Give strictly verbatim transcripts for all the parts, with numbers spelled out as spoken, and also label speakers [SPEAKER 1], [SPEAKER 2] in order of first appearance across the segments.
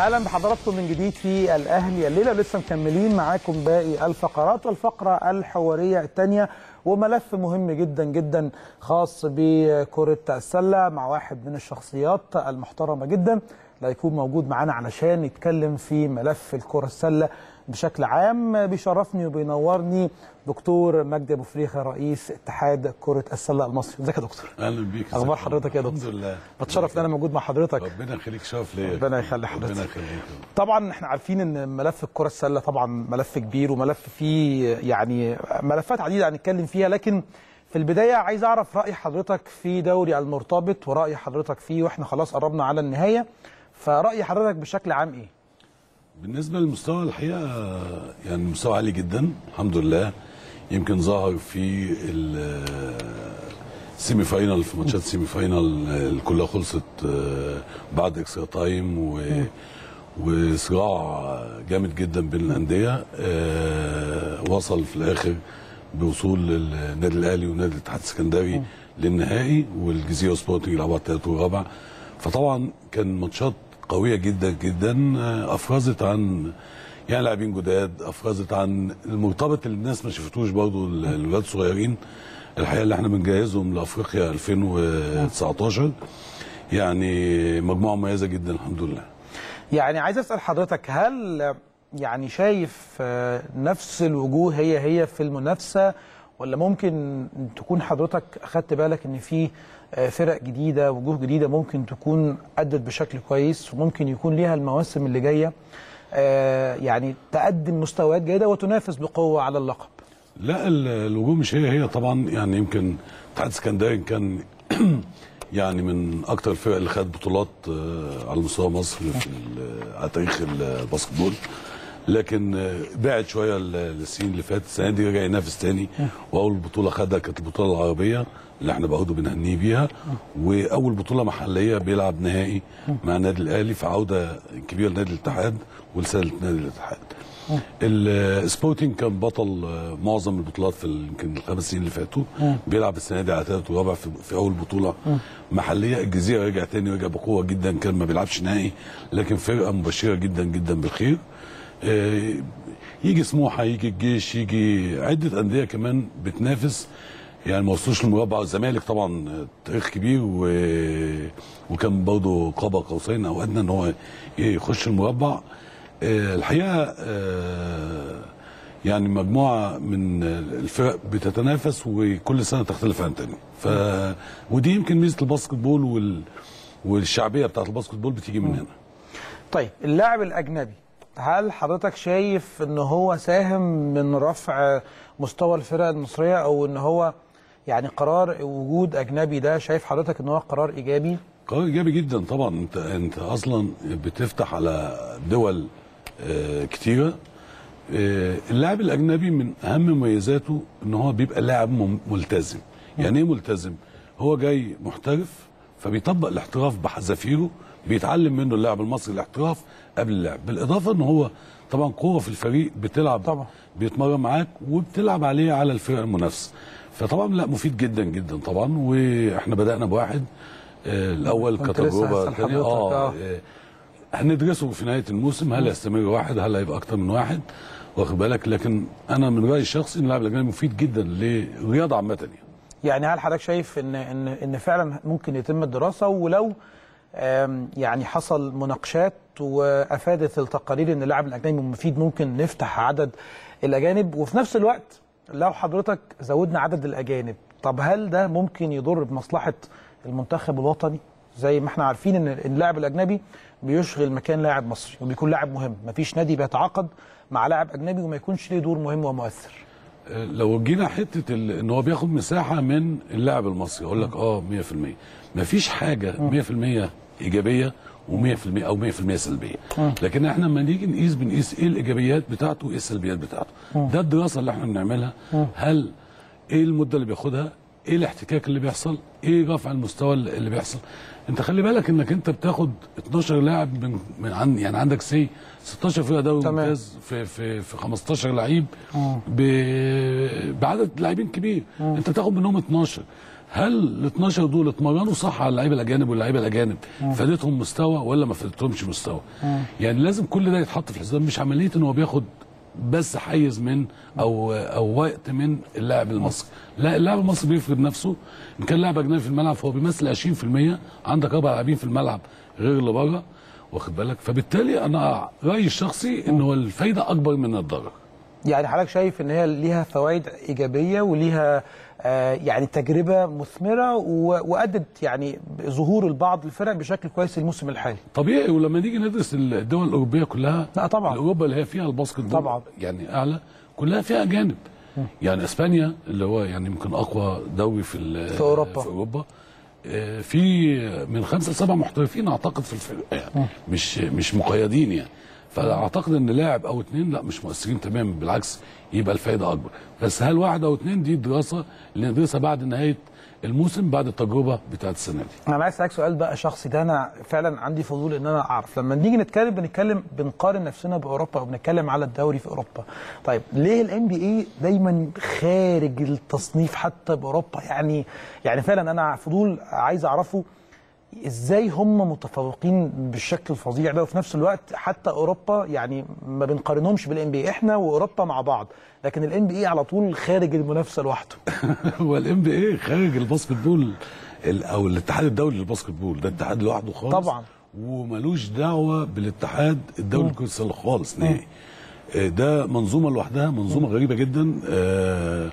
[SPEAKER 1] اهلا بحضراتكم من جديد في الاهلي الليله، لسه مكملين معاكم باقي الفقرات والفقره الحواريه الثانيه وملف مهم جدا جدا خاص بكره السله مع واحد من الشخصيات المحترمه جدا اللي هيكون موجود معانا علشان نتكلم في ملف الكره السله بشكل عام. بيشرفني وبينورني دكتور مجدي ابو فريخه رئيس اتحاد كره السله المصري. ازيك يا دكتور؟
[SPEAKER 2] اهلا بيك.
[SPEAKER 1] اخبار حضرتك يا دكتور؟
[SPEAKER 2] الحمد لله،
[SPEAKER 1] بتشرف ان انا موجود مع حضرتك.
[SPEAKER 2] ربنا يخليك، شرف ليا.
[SPEAKER 1] ربنا يخلي حضرتك.
[SPEAKER 2] ربنا يخليك.
[SPEAKER 1] طبعا احنا عارفين ان ملف الكره السله طبعا ملف كبير وملف فيه يعني ملفات عديده هنتكلم فيها، لكن في البدايه عايز اعرف راي حضرتك في دوري المرتبط وراي حضرتك فيه، واحنا خلاص قربنا على النهايه، فراي حضرتك بشكل عام ايه؟
[SPEAKER 2] بالنسبه للمستوى الحقيقه يعني مستوى عالي جدا الحمد لله. يمكن ظهر في السيمي فاينال، في ماتشات السيمي فاينال كلها خلصت بعد اكسترا تايم و وصراع جامد جدا بين الانديه. وصل في الاخر بوصول النادي الاهلي ونادي الاتحاد السكندري للنهائي، والجزيره سبورتنج لعبها الثالث والرابع. فطبعا كان ماتشات قويه جدا جدا، افرزت عن يعني لاعبين جداد، افرزت عن المرتبط اللي الناس ما شفتوش برضه الولاد الصغيرين الحقيقه اللي احنا بنجهزهم لافريقيا ألفين وتسعتاشر. يعني مجموعه مميزه جدا الحمد لله.
[SPEAKER 1] يعني عايز اسال حضرتك، هل يعني شايف نفس الوجوه هي هي في المنافسه، ولا ممكن تكون حضرتك اخدت بالك ان في فرق جديده وجوه جديده ممكن تكون ادت بشكل كويس وممكن يكون ليها المواسم اللي جايه يعني تقدم مستويات جيده وتنافس بقوه على اللقب؟
[SPEAKER 2] لا، الوجوه مش هي هي طبعا. يعني يمكن الاتحاد السكندري كان يعني من اكثر الفرق اللي خدت بطولات على مستوى مصر في على تاريخ الباسكتبول، لكن بعد شويه السنين اللي فاتت. السنه دي رجع ينافس تاني، واول بطوله خدها كانت البطوله العربيه اللي احنا برضه بنهنيه بيها، واول بطوله محليه بيلعب نهائي مع النادي الاهلي في عوده كبيره لنادي الاتحاد ولسله نادي الاتحاد. السبورتنج كان بطل معظم البطولات في يمكن الخمس سنين اللي فاتوا، بيلعب السنه دي على ثالث ورابع في, في اول بطوله محليه. الجزيره رجع تاني، رجع بقوه جدا، كان ما بيلعبش نهائي لكن فرقه مبشره جدا جدا بالخير. يجي سموحه، يجي الجيش، يجي عده انديه كمان بتنافس، يعني ما وصلوش للمربع. الزمالك طبعا تاريخ كبير و... وكان برضه قاب قوسين او ادنى ان هو يخش المربع. الحقيقه يعني مجموعه من الفرق بتتنافس وكل سنه تختلف عن تاني. ف ودي يمكن ميزه الباسكت بول وال... والشعبيه بتاعت الباسكت بول بتيجي من هنا.
[SPEAKER 1] طيب اللاعب الاجنبي، هل حضرتك شايف ان هو ساهم من رفع مستوى الفرق المصريه، او ان هو يعني قرار وجود اجنبي ده شايف حضرتك ان هو قرار ايجابي؟
[SPEAKER 2] قرار ايجابي جدا طبعا. انت انت اصلا بتفتح على دول آه كتيره. آه اللاعب الاجنبي من اهم مميزاته ان هو بيبقى لاعب ملتزم. يعني ايه ملتزم؟ هو جاي محترف فبيطبق الاحتراف بحذافيره، بيتعلم منه اللاعب المصري الاحتراف قبل اللعب، بالاضافه ان هو طبعا قوه في الفريق، بتلعب طبعا بيتمرن معاك وبتلعب عليه على الفرق المنافسه. فطبعا لا، مفيد جدا جدا طبعا. واحنا بدانا بواحد آه الاول كتجربه ثانيه اه, آه هندرسه في نهايه الموسم، هل يستمر واحد، هل هيبقى اكتر من واحد، واخد بالك. لكن انا من رايي الشخصي ان اللاعب الاجنبي مفيد جدا للرياضه عامه. يعني
[SPEAKER 1] يعني هل حضرتك شايف ان ان ان فعلا ممكن يتم الدراسه، ولو يعني حصل مناقشات وافادت التقارير ان اللاعب الاجنبي مفيد ممكن نفتح عدد الاجانب؟ وفي نفس الوقت لو حضرتك زودنا عدد الاجانب، طب هل ده ممكن يضر بمصلحه المنتخب الوطني؟ زي ما احنا عارفين ان اللاعب الاجنبي بيشغل مكان لاعب مصري وبيكون لاعب مهم، مفيش نادي بيتعاقد مع لاعب اجنبي وما يكونش ليه دور مهم ومؤثر.
[SPEAKER 2] لو جينا حته ان هو بياخد مساحه من اللاعب المصري، اقول لك اه مية في المية مفيش حاجه مية في المية ايجابيه ومية في المية او مية في المية سلبيه. لكن احنا لما نيجي نقيس بنقيس ايه الايجابيات بتاعته وايه السلبيات بتاعته. ده الدراسه اللي احنا بنعملها. هل ايه المده اللي بياخدها، ايه الاحتكاك اللي بيحصل، ايه رفع المستوى اللي بيحصل. انت خلي بالك انك انت بتاخد اتناشر لاعب من, من عن يعني عندك سي ستاشر فرقه دوري ممتاز في في في خمستاشر لعيب بعدد لاعبين كبير. مم. انت بتاخد منهم اتناشر، هل ال اتناشر دول اتمرنوا صح على اللعيبه الاجانب واللعيبه الاجانب فادتهم مستوى ولا ما فادتهمش مستوى؟ مم. يعني لازم كل ده يتحط في الحسبان، مش عمليه ان هو بياخد بس حيز من او او وقت من اللاعب المصري، لا اللاعب المصري بيفرض نفسه. ان كان لاعب اجنبي في الملعب فهو بيمثل عشرين في المية، عندك اربع لاعبين في الملعب غير اللي بره، واخد بالك؟ فبالتالي انا رايي الشخصي ان هو الفايده اكبر من الضرر.
[SPEAKER 1] يعني حضرتك شايف ان هي ليها فوائد ايجابيه وليها آه يعني تجربه مثمره وادت يعني ظهور البعض الفرق بشكل كويس الموسم الحالي.
[SPEAKER 2] طبيعي، ولما نيجي ندرس الدول الاوروبيه كلها،
[SPEAKER 1] لا طبعا
[SPEAKER 2] اوروبا اللي هي فيها الباسكت بول
[SPEAKER 1] طبعا
[SPEAKER 2] يعني اعلى كلها فيها اجانب. يعني اسبانيا اللي هو يعني يمكن اقوى دوري في
[SPEAKER 1] في اوروبا
[SPEAKER 2] في اوروبا في من خمسه لسبعه محترفين اعتقد في الفرق، يعني مش مش مقيدين يعني. فاعتقد ان لاعب او اثنين لا مش مؤثرين تماما، بالعكس يبقى الفائده اكبر. بس هل واحد او اثنين دي دراسه اللي ندرسها بعد نهايه الموسم، بعد التجربه بتاعت السنه دي.
[SPEAKER 1] انا عايز اسالك سؤال بقى شخصي، ده انا فعلا عندي فضول ان انا اعرف. لما نيجي نتكلم بنتكلم بنقارن نفسنا باوروبا وبنتكلم على الدوري في اوروبا، طيب ليه الام بي اي دايما خارج التصنيف حتى باوروبا؟ يعني يعني فعلا انا فضول عايز اعرفه ازاي هم متفوقين بالشكل الفظيع ده، وفي نفس الوقت حتى اوروبا يعني ما بنقارنهمش بالان بي اي، احنا واوروبا مع بعض، لكن الان بي اي على طول خارج المنافسه لوحده.
[SPEAKER 2] هو الان بي اي خارج الباسكت بول او الاتحاد الدولي للباسكت بول، ده اتحاد لوحده خالص
[SPEAKER 1] طبعا،
[SPEAKER 2] وملوش دعوه بالاتحاد الدولي لكره السله خالص نهائي. ده منظومه لوحدها، منظومه غريبه جدا، آه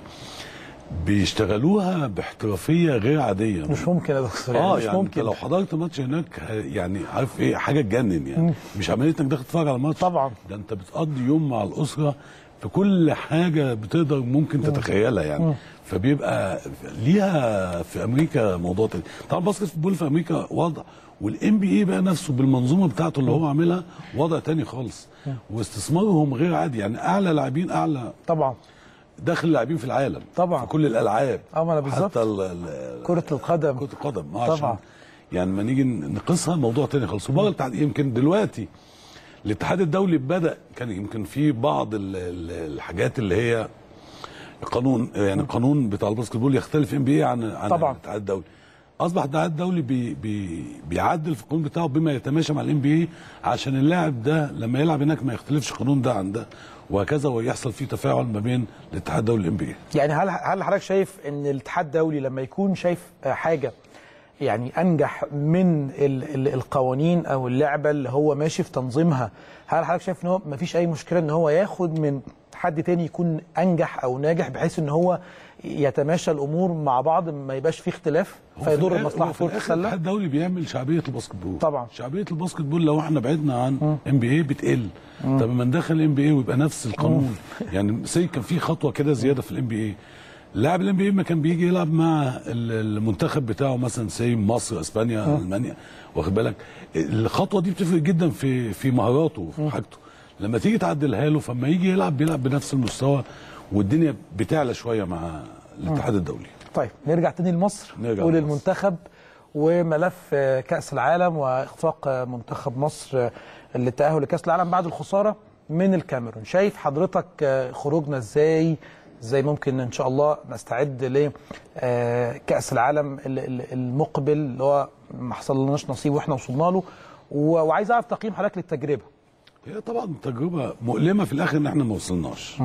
[SPEAKER 2] بيشتغلوها باحترافيه غير عاديه.
[SPEAKER 1] مش ممكن يا دكتور، يعني
[SPEAKER 2] اه
[SPEAKER 1] مش
[SPEAKER 2] يعني
[SPEAKER 1] ممكن.
[SPEAKER 2] لو حضرت ماتش هناك يعني عارف ايه، حاجه تجنن يعني. مم. مش عمليه انك داخل تتفرج على ماتش،
[SPEAKER 1] طبعا
[SPEAKER 2] ده انت بتقضي يوم مع الاسره في كل حاجه بتقدر ممكن تتخيلها يعني. مم. فبيبقى ليها في امريكا موضوع تاني. طبعا الباسكت بول في امريكا وضع، والام بي اي بقى نفسه بالمنظومه بتاعته اللي هو عاملها وضع تاني خالص. مم. واستثمارهم غير عادي، يعني اعلى لاعبين، اعلى
[SPEAKER 1] طبعا
[SPEAKER 2] داخل لاعبين في العالم
[SPEAKER 1] طبعا
[SPEAKER 2] في كل الالعاب.
[SPEAKER 1] اه ما انا بالظبط،
[SPEAKER 2] حتى
[SPEAKER 1] كره القدم
[SPEAKER 2] كره القدم
[SPEAKER 1] طبعا.
[SPEAKER 2] يعني لما نيجي نقيسها موضوع تاني خالص. وبره الاتحاد يمكن دلوقتي الاتحاد الدولي بدا، كان يمكن في بعض الحاجات اللي هي قانون، يعني القانون بتاع الباسكت بول يختلف ام بي اي عن عن
[SPEAKER 1] طبعا.
[SPEAKER 2] الاتحاد الدولي. اصبح الاتحاد الدولي بي بي بيعدل في القانون بتاعه بما يتماشى مع الام بي اي، عشان اللاعب ده لما يلعب هناك ما يختلفش القانون ده عن ده، وهكذا، ويحصل فيه تفاعل ما بين الاتحاد الدولي والام بي اي.
[SPEAKER 1] يعني هل هل حضرتك شايف ان الاتحاد الدولي لما يكون شايف حاجه يعني انجح من ال ال القوانين او اللعبه اللي هو ماشي في تنظيمها، هل حضرتك شايف ان هو ما فيش اي مشكله ان هو ياخد من حد تاني يكون انجح او ناجح، بحيث ان هو يتماشى الامور مع بعض، ما يبقاش فيه اختلاف فيضر المصلحه كره السله؟
[SPEAKER 2] الاتحاد الدولي بيعمل شعبيه الباسكت بول.
[SPEAKER 1] طبعا
[SPEAKER 2] شعبيه الباسكت بول لو احنا بعدنا عن ام بي اي بتقل. مم. طب ما ندخل ام بي اي ويبقى نفس القانون. يعني سي كان في خطوه كده زياده في الام بي اي، لاعب الام بي اي ما كان بيجي يلعب مع المنتخب بتاعه مثلا سي مصر، اسبانيا، مم. المانيا، واخد بالك؟ الخطوه دي بتفرق جدا في في مهاراته وفي حاجته. لما تيجي تعدلها له فما يجي يلعب بيلعب بنفس المستوى، والدنيا بتعلى شويه مع الاتحاد الدولي.
[SPEAKER 1] طيب نرجع تاني لمصر وللمنتخب وملف كأس العالم واخفاق منتخب مصر للتأهل لكأس العالم بعد الخسارة من الكاميرون. شايف حضرتك خروجنا ازاي؟ ازاي ممكن ان شاء الله نستعد لكأس العالم المقبل اللي هو ما حصلناش نصيب واحنا وصلنا له، وعايز اعرف تقييم حضرتك للتجربة.
[SPEAKER 2] هي طبعا تجربة مؤلمة في الاخر ان احنا ما وصلناش.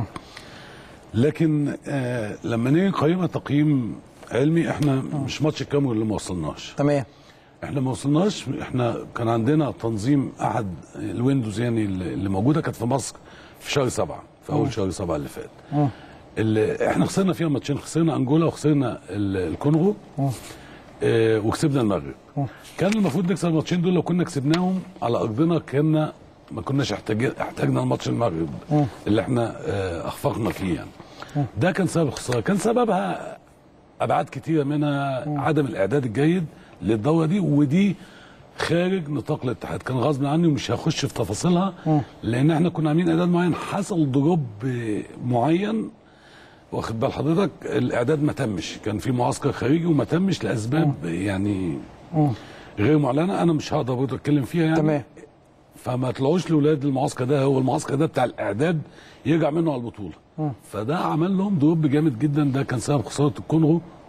[SPEAKER 2] لكن آه لما نيجي نقيمها تقييم علمي، احنا م. مش ماتش الكاميرون اللي ما وصلناش.
[SPEAKER 1] تمام.
[SPEAKER 2] احنا ما وصلناش، احنا كان عندنا تنظيم احد الويندوز يعني اللي موجوده كانت في مصر في شهر سبعه، في اول م. شهر سبعه اللي فات. م. اللي احنا خسرنا فيها ماتشين، خسرنا انجولا وخسرنا الكونغو، اه وكسبنا المغرب. م. كان المفروض نكسب الماتشين دول، لو كنا كسبناهم على ارضنا كنا ما كناش احتاجنا الماتش المغرب م. اللي احنا اه اخفقنا فيه يعني. م. ده كان سبب الخساره، كان سببها ابعاد كتيره منها م. عدم الاعداد الجيد للدوره دي، ودي خارج نطاق الاتحاد، كان غصب عني ومش هخش في تفاصيلها م. لان احنا كنا عاملين اعداد معين، حصل دروب معين، واخد بال حضرتك؟ الاعداد ما تمش، كان في معسكر خارجي وما تمش لاسباب م. يعني م. غير معلنه، انا مش هقدر برضه اتكلم فيها يعني. تمام. فما طلعوش لاولاد المعسكر ده، هو المعسكر ده بتاع الاعداد يرجع منه على البطوله. م. فده عمل لهم دروب جامد جدا، ده كان سبب خساره الكونغو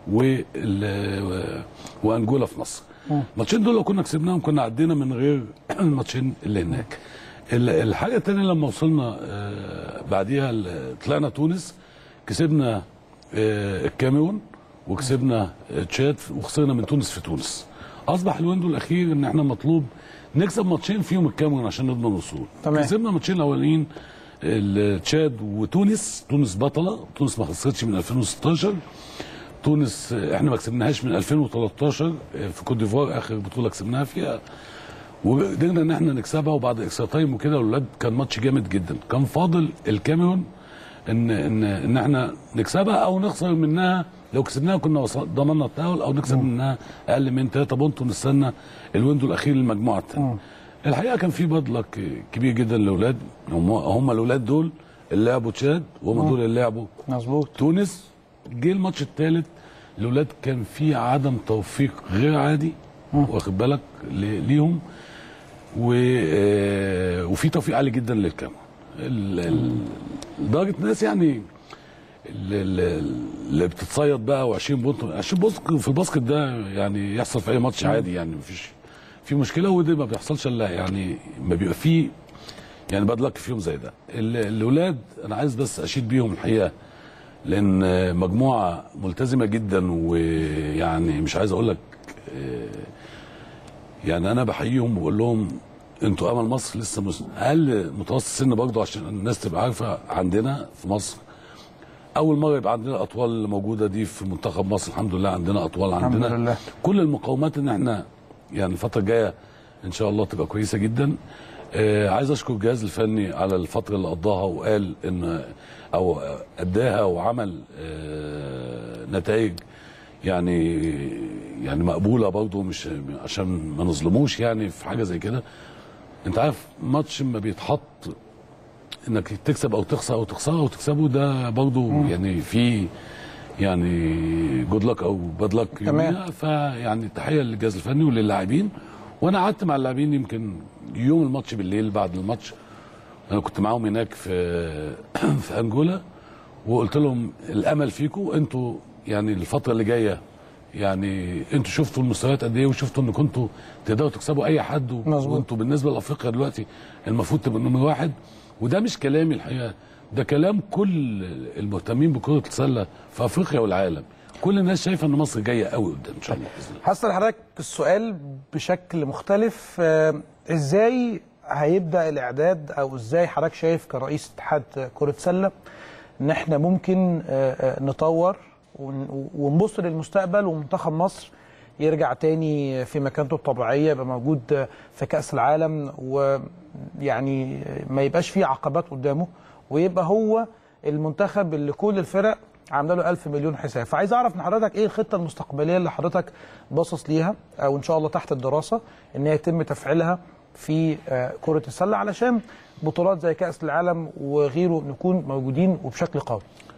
[SPEAKER 2] وانجولا في مصر. الماتشين دول لو كنا كسبناهم كنا عدينا من غير الماتشين اللي هناك. الحاجه الثانيه لما وصلنا بعديها طلعنا تونس، كسبنا الكاميرون وكسبنا تشاد وخسرنا من تونس في تونس. اصبح الويندو الاخير ان احنا مطلوب نكسب ماتشين فيهم الكاميرون عشان نضمن الوصول. كسبنا ماتشين الاولانيين تشاد وتونس. تونس بطله، تونس ما خسرتش من ألفين وستاشر. تونس احنا ما كسبناهاش من ألفين وتلتاشر في كوت ديفوار، اخر بطوله كسبناها فيها، وقدرنا ان احنا نكسبها وبعد اكسترا تايم وكده. الاولاد كان ماتش جامد جدا. كان فاضل الكاميرون ان ان ان احنا نكسبها او نخسر منها. لو كسبناها كنا ضمننا التاهل، او نكسب م. منها اقل من ثلاثة بونت ونستنى الويندو الاخير للمجموعه الثانيه. الحقيقه كان في بدل كبير جدا للاولاد. هم, هم الاولاد دول اللي لعبوا تشاد وهم دول اللي لعبوا
[SPEAKER 1] مظبوط
[SPEAKER 2] تونس. جه الماتش الثالث الاولاد كان في عدم توفيق غير عادي، واخد بالك ليهم، وفي توفيق عالي جدا للكاميرون. لدرجه الناس يعني اللي بتتصيد بقى وعشرين بونت عشرين بونت في الباسكت ده يعني يحصل في اي ماتش عادي، يعني مفيش في مشكله، ودي ما بيحصلش الا يعني ما بيبقى فيه يعني باد لك فيهم زي ده. الاولاد انا عايز بس اشيد بيهم الحقيقه، لان مجموعه ملتزمه جدا، ويعني مش عايز اقول لك يعني انا بحييهم وبقول لهم انتوا امل مصر. لسه اقل متوسط سن برضه عشان الناس تبقى عارفه، عندنا في مصر اول مره يبقى عندنا الاطوال اللي موجوده دي في منتخب مصر. الحمد لله عندنا اطوال، عندنا الحمد لله كل المقومات ان احنا يعني الفتره الجايه ان شاء الله تبقى كويسه جدا. آه عايز اشكر الجهاز الفني على الفتره اللي قضاها، وقال ان او اداها وعمل آه نتائج يعني يعني مقبوله برضه، مش عشان ما نظلموش يعني في حاجه زي كده. انت عارف ماتش ما بيتحط انك تكسب او تخسر او تخسر او تكسبه، ده برضه يعني في يعني جود لك او باد لك يوميها. فيعني تحيه للجهاز الفني وللاعبين. وانا قعدت مع اللاعبين يمكن يوم الماتش بالليل بعد الماتش، انا كنت معاهم هناك في في انجولا، وقلت لهم الامل فيكم انتوا، يعني الفتره اللي جايه يعني انتوا شفتوا المستويات قد ايه، وشفتوا ان كنتوا تقدروا تكسبوا اي حد، وانتوا بالنسبه لافريقيا دلوقتي المفروض تبقوا نمره واحد. وده مش كلامي الحقيقه، ده كلام كل المهتمين بكره السله في افريقيا والعالم. كل الناس شايفه ان مصر جايه قوي قدام ان شاء الله باذن الله.
[SPEAKER 1] هسأل حضرتك السؤال بشكل مختلف، ازاي هيبدا الاعداد، او ازاي حضرتك شايف كرئيس اتحاد كره سله ان احنا ممكن نطور ونبص للمستقبل ومنتخب مصر يرجع تاني في مكانته الطبيعيه، يبقى موجود في كاس العالم، ويعني ما يبقاش فيه عقبات قدامه، ويبقى هو المنتخب اللي كل الفرق عامله له ألف مليون حساب. فعايز اعرف من حضرتك ايه الخطه المستقبليه اللي حضرتك باصص ليها، او ان شاء الله تحت الدراسه ان هي يتم تفعيلها في كره السله، علشان بطولات زي كاس العالم وغيره نكون موجودين وبشكل قوي.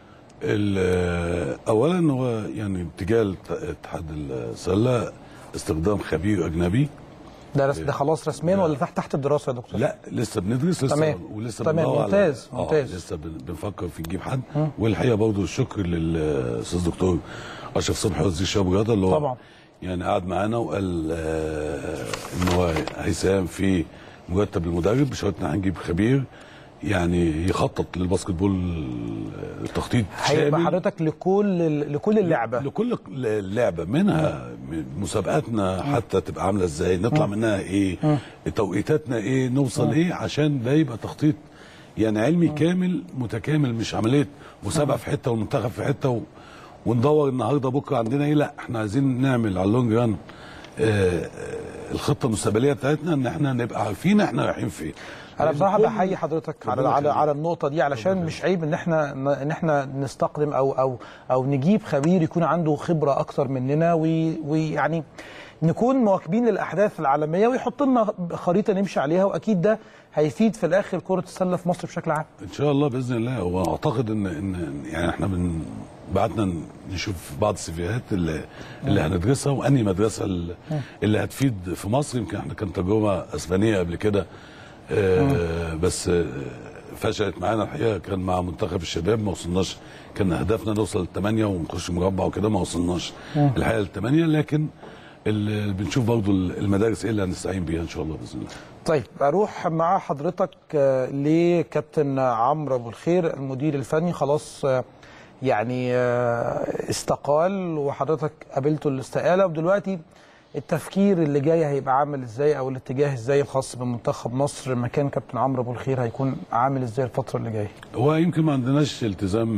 [SPEAKER 2] اولا هو يعني اتجاه اتحاد السله استخدام خبير اجنبي.
[SPEAKER 1] ده ده خلاص رسميا ولا تحت تحت الدراسه يا دكتور؟
[SPEAKER 2] لا لسه بندرس لسه
[SPEAKER 1] تمام.
[SPEAKER 2] ولسه
[SPEAKER 1] تمام ممتاز
[SPEAKER 2] على...
[SPEAKER 1] ممتاز
[SPEAKER 2] آه لسه بنفكر في نجيب حد. والحقيقه برضه الشكر للاستاذ دكتور اشرف صبحي وزير الشباب والرياضه اللي هو
[SPEAKER 1] طبعا
[SPEAKER 2] يعني قعد معانا وقال آه ان هو هيساهم في مرتب المدرب بشرط ان هنجيب خبير يعني يخطط للباسكت بول التخطيط شامل.
[SPEAKER 1] هيبقى حضرتك لكل لكل اللعبه
[SPEAKER 2] لكل اللعبه منها مسابقاتنا حتى تبقى عامله ازاي، نطلع منها ايه، توقيتاتنا ايه، نوصل ايه، عشان ده يبقى تخطيط يعني علمي كامل متكامل، مش عمليه مسابقه في حته والمنتخب في حته و... وندور النهارده بكره عندنا ايه. لا احنا عايزين نعمل على اللونج ران آه الخطه المستقبليه بتاعتنا، ان احنا نبقى عارفين احنا رايحين فين.
[SPEAKER 1] انا بصراحه بحيي حضرتك على على على النقطه دي، علشان مش عيب ان احنا ان احنا نستقدم او او او نجيب خبير يكون عنده خبره اكتر مننا، ويعني نكون مواكبين للاحداث العالميه ويحط لنا خريطه نمشي عليها، واكيد ده هيفيد في الاخر كره السله في مصر بشكل عام.
[SPEAKER 2] ان شاء الله باذن الله. واعتقد ان ان يعني احنا من بعتنا نشوف بعض السيفيهات اللي اللي هندرسها وانهي مدرسه اللي هتفيد في مصر. يمكن احنا كان تجربه اسبانيه قبل كده، آه بس آه فشلت معانا الحقيقه، كان مع منتخب الشباب ما وصلناش، كان هدفنا نوصل لثمانيه ونخش مربع وكده، ما وصلناش الحقيقه لثمانيه، لكن اللي بنشوف برضه المدارس ايه اللي هنستعين بيها ان شاء الله باذن الله.
[SPEAKER 1] طيب اروح مع حضرتك لكابتن عمرو ابو الخير المدير الفني، خلاص يعني استقال وحضرتك قابلته الاستقاله، ودلوقتي التفكير اللي جاي هيبقى عامل ازاي او الاتجاه ازاي الخاص بمنتخب مصر مكان كابتن عمرو ابو الخير هيكون عامل ازاي الفتره اللي جايه؟
[SPEAKER 2] هو يمكن ما عندناش التزام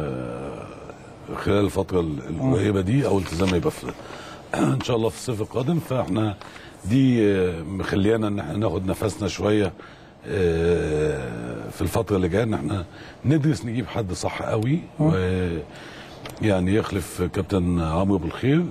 [SPEAKER 2] خلال الفتره القريبه دي، او التزام يبقى في ان شاء الله في الصيف القادم، فاحنا دي مخليانا ان احنا ناخد نفسنا شويه في الفتره اللي جايه، ان احنا ندرس نجيب حد صح قوي ويعني يخلف كابتن عمرو ابو الخير،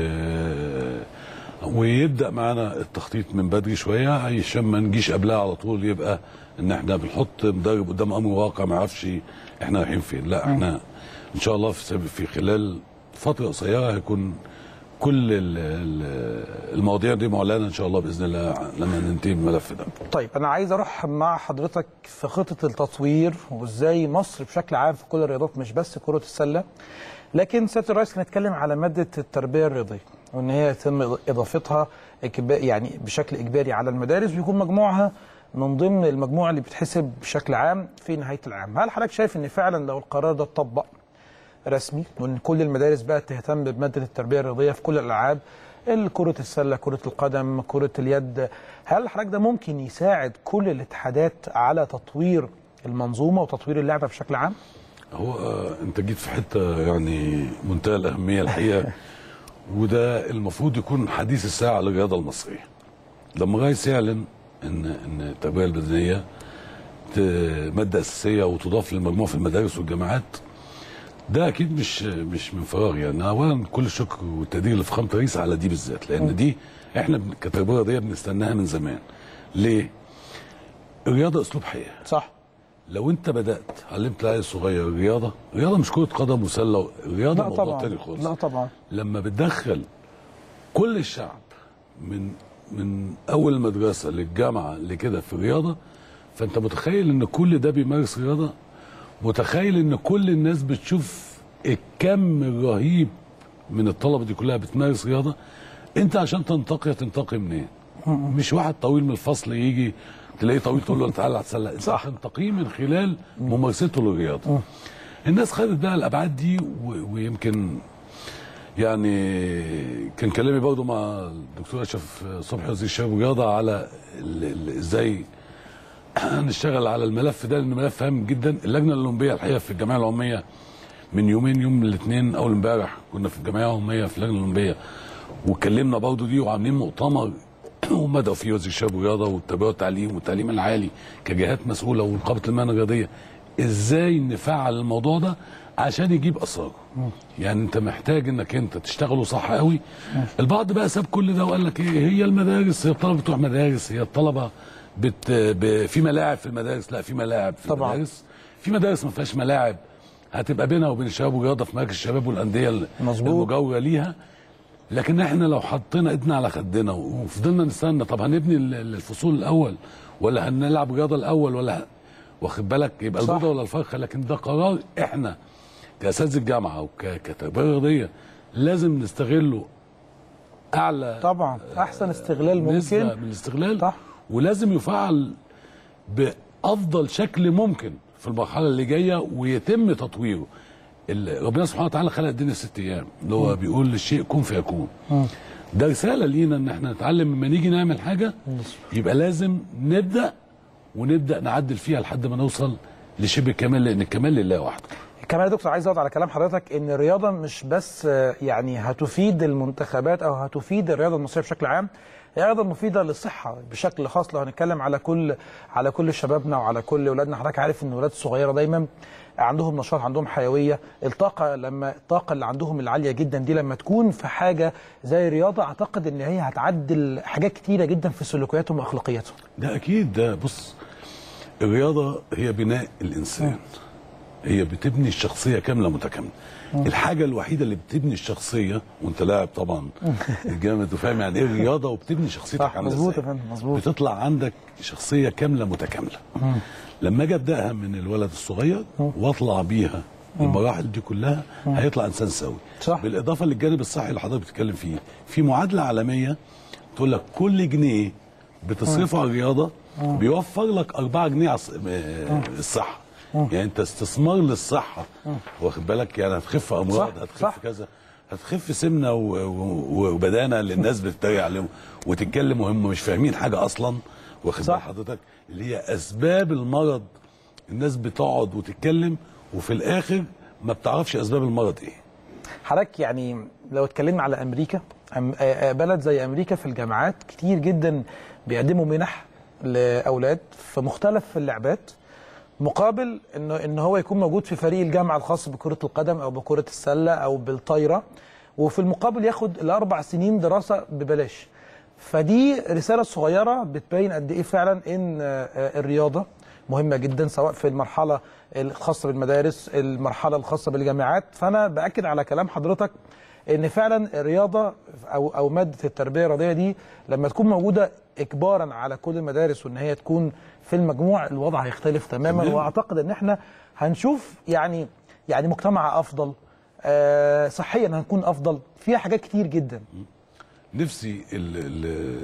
[SPEAKER 2] ويبدا معانا التخطيط من بدري شويه عشان ما نجيش قبلها على طول يبقى ان احنا بنحط مدرب قدام امر واقع ما يعرفش احنا رايحين فين. لا، احنا ان شاء الله في خلال فتره قصيره هيكون كل المواضيع دي معلنه ان شاء الله باذن الله لما ننتهي من الملف ده.
[SPEAKER 1] طيب انا عايز اروح مع حضرتك في خطه التطوير وازاي مصر بشكل عام في كل الرياضات مش بس كره السله، لكن سياده الرئيس كان اتكلم على ماده التربيه الرياضيه وان هي يتم اضافتها يعني بشكل اجباري على المدارس ويكون مجموعها من ضمن المجموعه اللي بتحسب بشكل عام في نهايه العام. هل حضرتك شايف ان فعلا لو القرار ده اتطبق رسمي وان كل المدارس بقت تهتم بماده التربيه الرياضيه في كل الالعاب، كره السله، كره القدم، كره اليد، هل حضرتك ده ممكن يساعد كل الاتحادات على تطوير المنظومه وتطوير اللعبه بشكل عام؟
[SPEAKER 2] هو انت جيت في حته يعني منتهى الاهميه الحقيقه، وده المفروض يكون حديث الساعه للرياضه المصريه. لما الرئيس يعلن ان ان التربيه البدنيه ماده اساسيه وتضاف للمجموع في المدارس والجامعات، ده اكيد مش مش من فراغ. يعني اولا كل الشكر والتقدير لفخامه الرئيس على دي بالذات، لان دي احنا كتربيه رياضيه بنستناها من زمان. ليه؟ الرياضه اسلوب حياه.
[SPEAKER 1] صح.
[SPEAKER 2] لو انت بدات علمت العيل الصغير الرياضه، الرياضه مش كره قدم وسله، الرياضه موضوع تاني خالص.
[SPEAKER 1] لا طبعا.
[SPEAKER 2] لما بتدخل كل الشعب من من اول المدرسه للجامعه لكده في الرياضه، فانت متخيل ان كل ده بيمارس رياضه، متخيل ان كل الناس بتشوف الكم الرهيب من الطلبه دي كلها بتمارس رياضه. انت عشان تنتقي تنتقي منين؟ مش واحد طويل من الفصل يجي تلاقيه طويل تقول له تعالى هتسلق، انت تنتقيه من خلال ممارسته للرياضه. الناس خدت بقى الابعاد دي، ويمكن يعني كان كلامي برضه مع الدكتور اشرف صبحي وزير الشباب والرياضه على ازاي هنشتغل على الملف ده، لانه ملف هام جدا. اللجنه الاولمبيه الحقيقه في الجمعيه العموميه من يومين، يوم الاثنين اول امبارح كنا في الجمعيه العموميه في اللجنه الاولمبيه واتكلمنا برضه دي، وعاملين مؤتمر ومدعو فيه وزير الشباب والرياضه والتربيه والتعليم والتعليم العالي كجهات مسؤوله ونقابه المهن الرياضيه، ازاي نفعل الموضوع ده عشان يجيب اثاره. يعني انت محتاج انك انت تشتغله صح قوي. البعض بقى ساب كل ده وقال لك ايه، هي المدارس، هي الطلبه بتروح مدارس، هي الطلبه بت ب... في ملاعب في المدارس. لا، في ملاعب في
[SPEAKER 1] طبعا.
[SPEAKER 2] المدارس، في مدارس ما فيهاش ملاعب هتبقى بينها وبين الشباب والرياضه في مراكز الشباب والانديه المجاوره ليها. لكن احنا لو حطينا ايدنا على خدنا وفضلنا نستنى، طب هنبني الفصول الاول ولا هنلعب رياضه الاول ولا واخد بالك، يبقى البيضه ولا الفرخه. لكن ده قرار احنا كاساتذه الجامعه وكتربيه رياضيه لازم نستغله اعلى
[SPEAKER 1] طبعا، احسن استغلال ممكن
[SPEAKER 2] من الاستغلال. صح. ولازم يفعل بافضل شكل ممكن في المرحله اللي جايه ويتم تطويره. ربنا سبحانه وتعالى خلق الدنيا ست ايام، اللي هو بيقول للشيء كن فيكون. ده رساله لينا ان احنا نتعلم لما نيجي نعمل حاجه يبقى لازم نبدا ونبدا نعدل فيها لحد ما نوصل لشبه كمال، لان الكمال لله وحده.
[SPEAKER 1] كمان يا دكتور عايز اقعد على كلام حضرتك ان الرياضه مش بس يعني هتفيد المنتخبات او هتفيد الرياضه المصريه بشكل عام، هي رياضه مفيده للصحه بشكل خاص. لو هنتكلم على كل على كل شبابنا وعلى كل اولادنا، حضرتك عارف ان الاولاد الصغيره دايما عندهم نشاط، عندهم حيويه، الطاقه لما الطاقه اللي عندهم العاليه جدا دي لما تكون في حاجه زي الرياضه، اعتقد ان هي هتعدل حاجات كتيره جدا في سلوكياتهم واخلاقياتهم.
[SPEAKER 2] ده اكيد. ده بص، الرياضه هي بناء الانسان. م. هي بتبني الشخصيه كامله متكامله. م. الحاجه الوحيده اللي بتبني الشخصيه، وانت لاعب طبعا جامد وفاهم يعني ايه الرياضه، وبتبني شخصيتك عامله ازاي.
[SPEAKER 1] مظبوط يا فندم، مظبوط.
[SPEAKER 2] بتطلع عندك شخصيه كامله متكامله. م. لما اجي ابداها من الولد الصغير واطلع بيها المراحل دي كلها هيطلع انسان سوي.
[SPEAKER 1] صح.
[SPEAKER 2] بالاضافه للجانب الصحي اللي حضرتك بتتكلم فيه، في معادله عالميه تقول لك كل جنيه بتصرفه على الرياضه بيوفر لك أربعة جنيه على الصحه. يعني انت استثمار للصحه، واخد بالك؟ يعني هتخف امراض، هتخف كذا، هتخف سمنه وبدانه اللي الناس بتتريق عليهم وتتكلم وهم مش فاهمين حاجه اصلا، واخد بال حضرتك؟ اللي هي اسباب المرض. الناس بتقعد وتتكلم وفي الاخر ما بتعرفش اسباب المرض ايه.
[SPEAKER 1] حضرتك يعني لو اتكلمنا على امريكا، بلد زي امريكا في الجامعات كتير جدا بيقدموا منح لاولاد في مختلف اللعبات مقابل انه ان هو يكون موجود في فريق الجامعه الخاص بكره القدم او بكره السله او بالطايره، وفي المقابل ياخد الاربع سنين دراسه ببلاش. فدي رساله صغيره بتبين قد ايه فعلا ان الرياضه مهمه جدا، سواء في المرحله الخاصه بالمدارس، المرحله الخاصه بالجامعات. فانا باكد على كلام حضرتك ان فعلا الرياضه او او ماده التربيه الرياضيه دي لما تكون موجوده اجبارا على كل المدارس وان هي تكون في المجموع، الوضع هيختلف تماما. واعتقد ان احنا هنشوف يعني يعني مجتمع افضل، آه صحيا هنكون افضل، فيها حاجات كتير جدا.
[SPEAKER 2] نفسي ال ال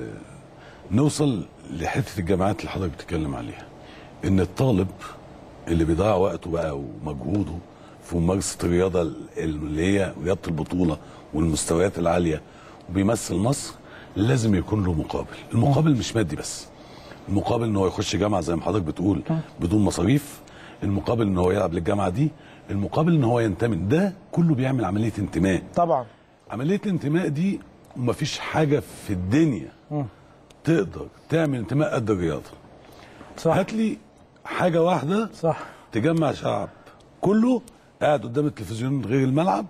[SPEAKER 2] نوصل لحته الجامعات اللي حضرتك بتتكلم عليها، ان الطالب اللي بيضيع وقته بقى ومجهوده في ممارسه الرياضه اللي هي رياضه البطوله والمستويات العاليه وبيمثل مصر، لازم يكون له مقابل. المقابل مش مادي بس، المقابل ان هو يخش جامعه زي ما حضرتك بتقول بدون مصاريف، المقابل ان هو يلعب للجامعه دي، المقابل ان هو ينتمي. ده كله بيعمل عمليه انتماء.
[SPEAKER 1] طبعا
[SPEAKER 2] عمليه الانتماء دي ومفيش حاجه في الدنيا م. تقدر تعمل انتماء قد الرياضه.
[SPEAKER 1] صح.
[SPEAKER 2] هات لي حاجه واحده
[SPEAKER 1] صح
[SPEAKER 2] تجمع شعب كله قاعد قدام التلفزيون غير الملعب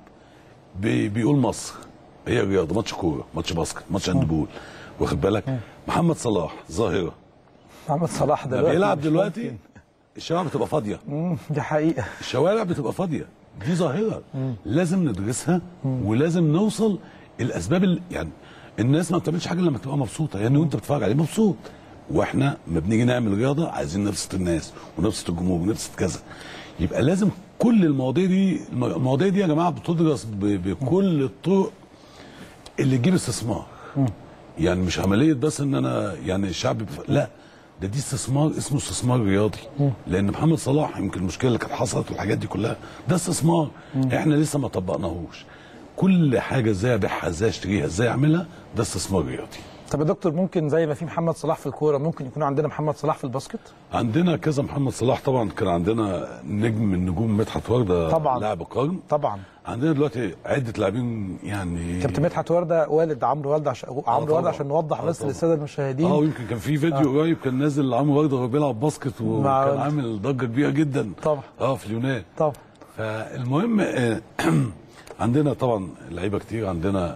[SPEAKER 2] بي بيقول مصر هي الرياضه، ماتش كوره، ماتش باسكت، ماتش هاندبول، واخد بالك؟ م. محمد صلاح ظاهره.
[SPEAKER 1] محمد صلاح دلوقتي
[SPEAKER 2] بيلعب دلوقتي الشوارع بتبقى فاضيه.
[SPEAKER 1] دي حقيقه،
[SPEAKER 2] الشوارع بتبقى فاضيه، دي ظاهره لازم ندرسها ولازم نوصل الاسباب اللي يعني الناس ما بتعملش حاجه لما تبقى مبسوطه، يعني وانت بتتفرج عليه مبسوط، واحنا ما بنيجي نعمل رياضه عايزين نبسط الناس ونبسط الجمهور ونبسط كذا. يبقى لازم كل المواضيع دي المواضيع دي يا جماعه بتدرس بكل الطرق اللي تجيب استثمار. يعني مش عمليه بس ان انا يعني الشعب بف... لا، ده دي استثمار اسمه استثمار رياضي. لان محمد صلاح يمكن المشكله اللي كانت حصلت والحاجات دي كلها ده استثمار احنا لسه ما طبقناهوش. كل حاجه ازاي ابيعها، ازاي اشتريها، ازاي اعملها، ده استثمار رياضي.
[SPEAKER 1] طب يا دكتور، ممكن زي ما في محمد صلاح في الكوره ممكن يكون عندنا محمد صلاح في الباسكت؟
[SPEAKER 2] عندنا كذا محمد صلاح طبعا. كان عندنا نجم من نجوم مدحت ورده
[SPEAKER 1] طبعا
[SPEAKER 2] لاعب القرن
[SPEAKER 1] طبعا.
[SPEAKER 2] عندنا دلوقتي عده لاعبين يعني.
[SPEAKER 1] كابتن مدحت ورده والد عمرو ورده عشان عمرو ورده عشان نوضح بس للساده المشاهدين.
[SPEAKER 2] اه يمكن كان في فيديو قريب آه. كان نازل عمرو ورده وهو بيلعب باسكت وكان عامل ضجه كبيره جدا
[SPEAKER 1] طبعا
[SPEAKER 2] اه في اليونان
[SPEAKER 1] طبعا.
[SPEAKER 2] فالمهم آه عندنا طبعا لعيبه كتير. عندنا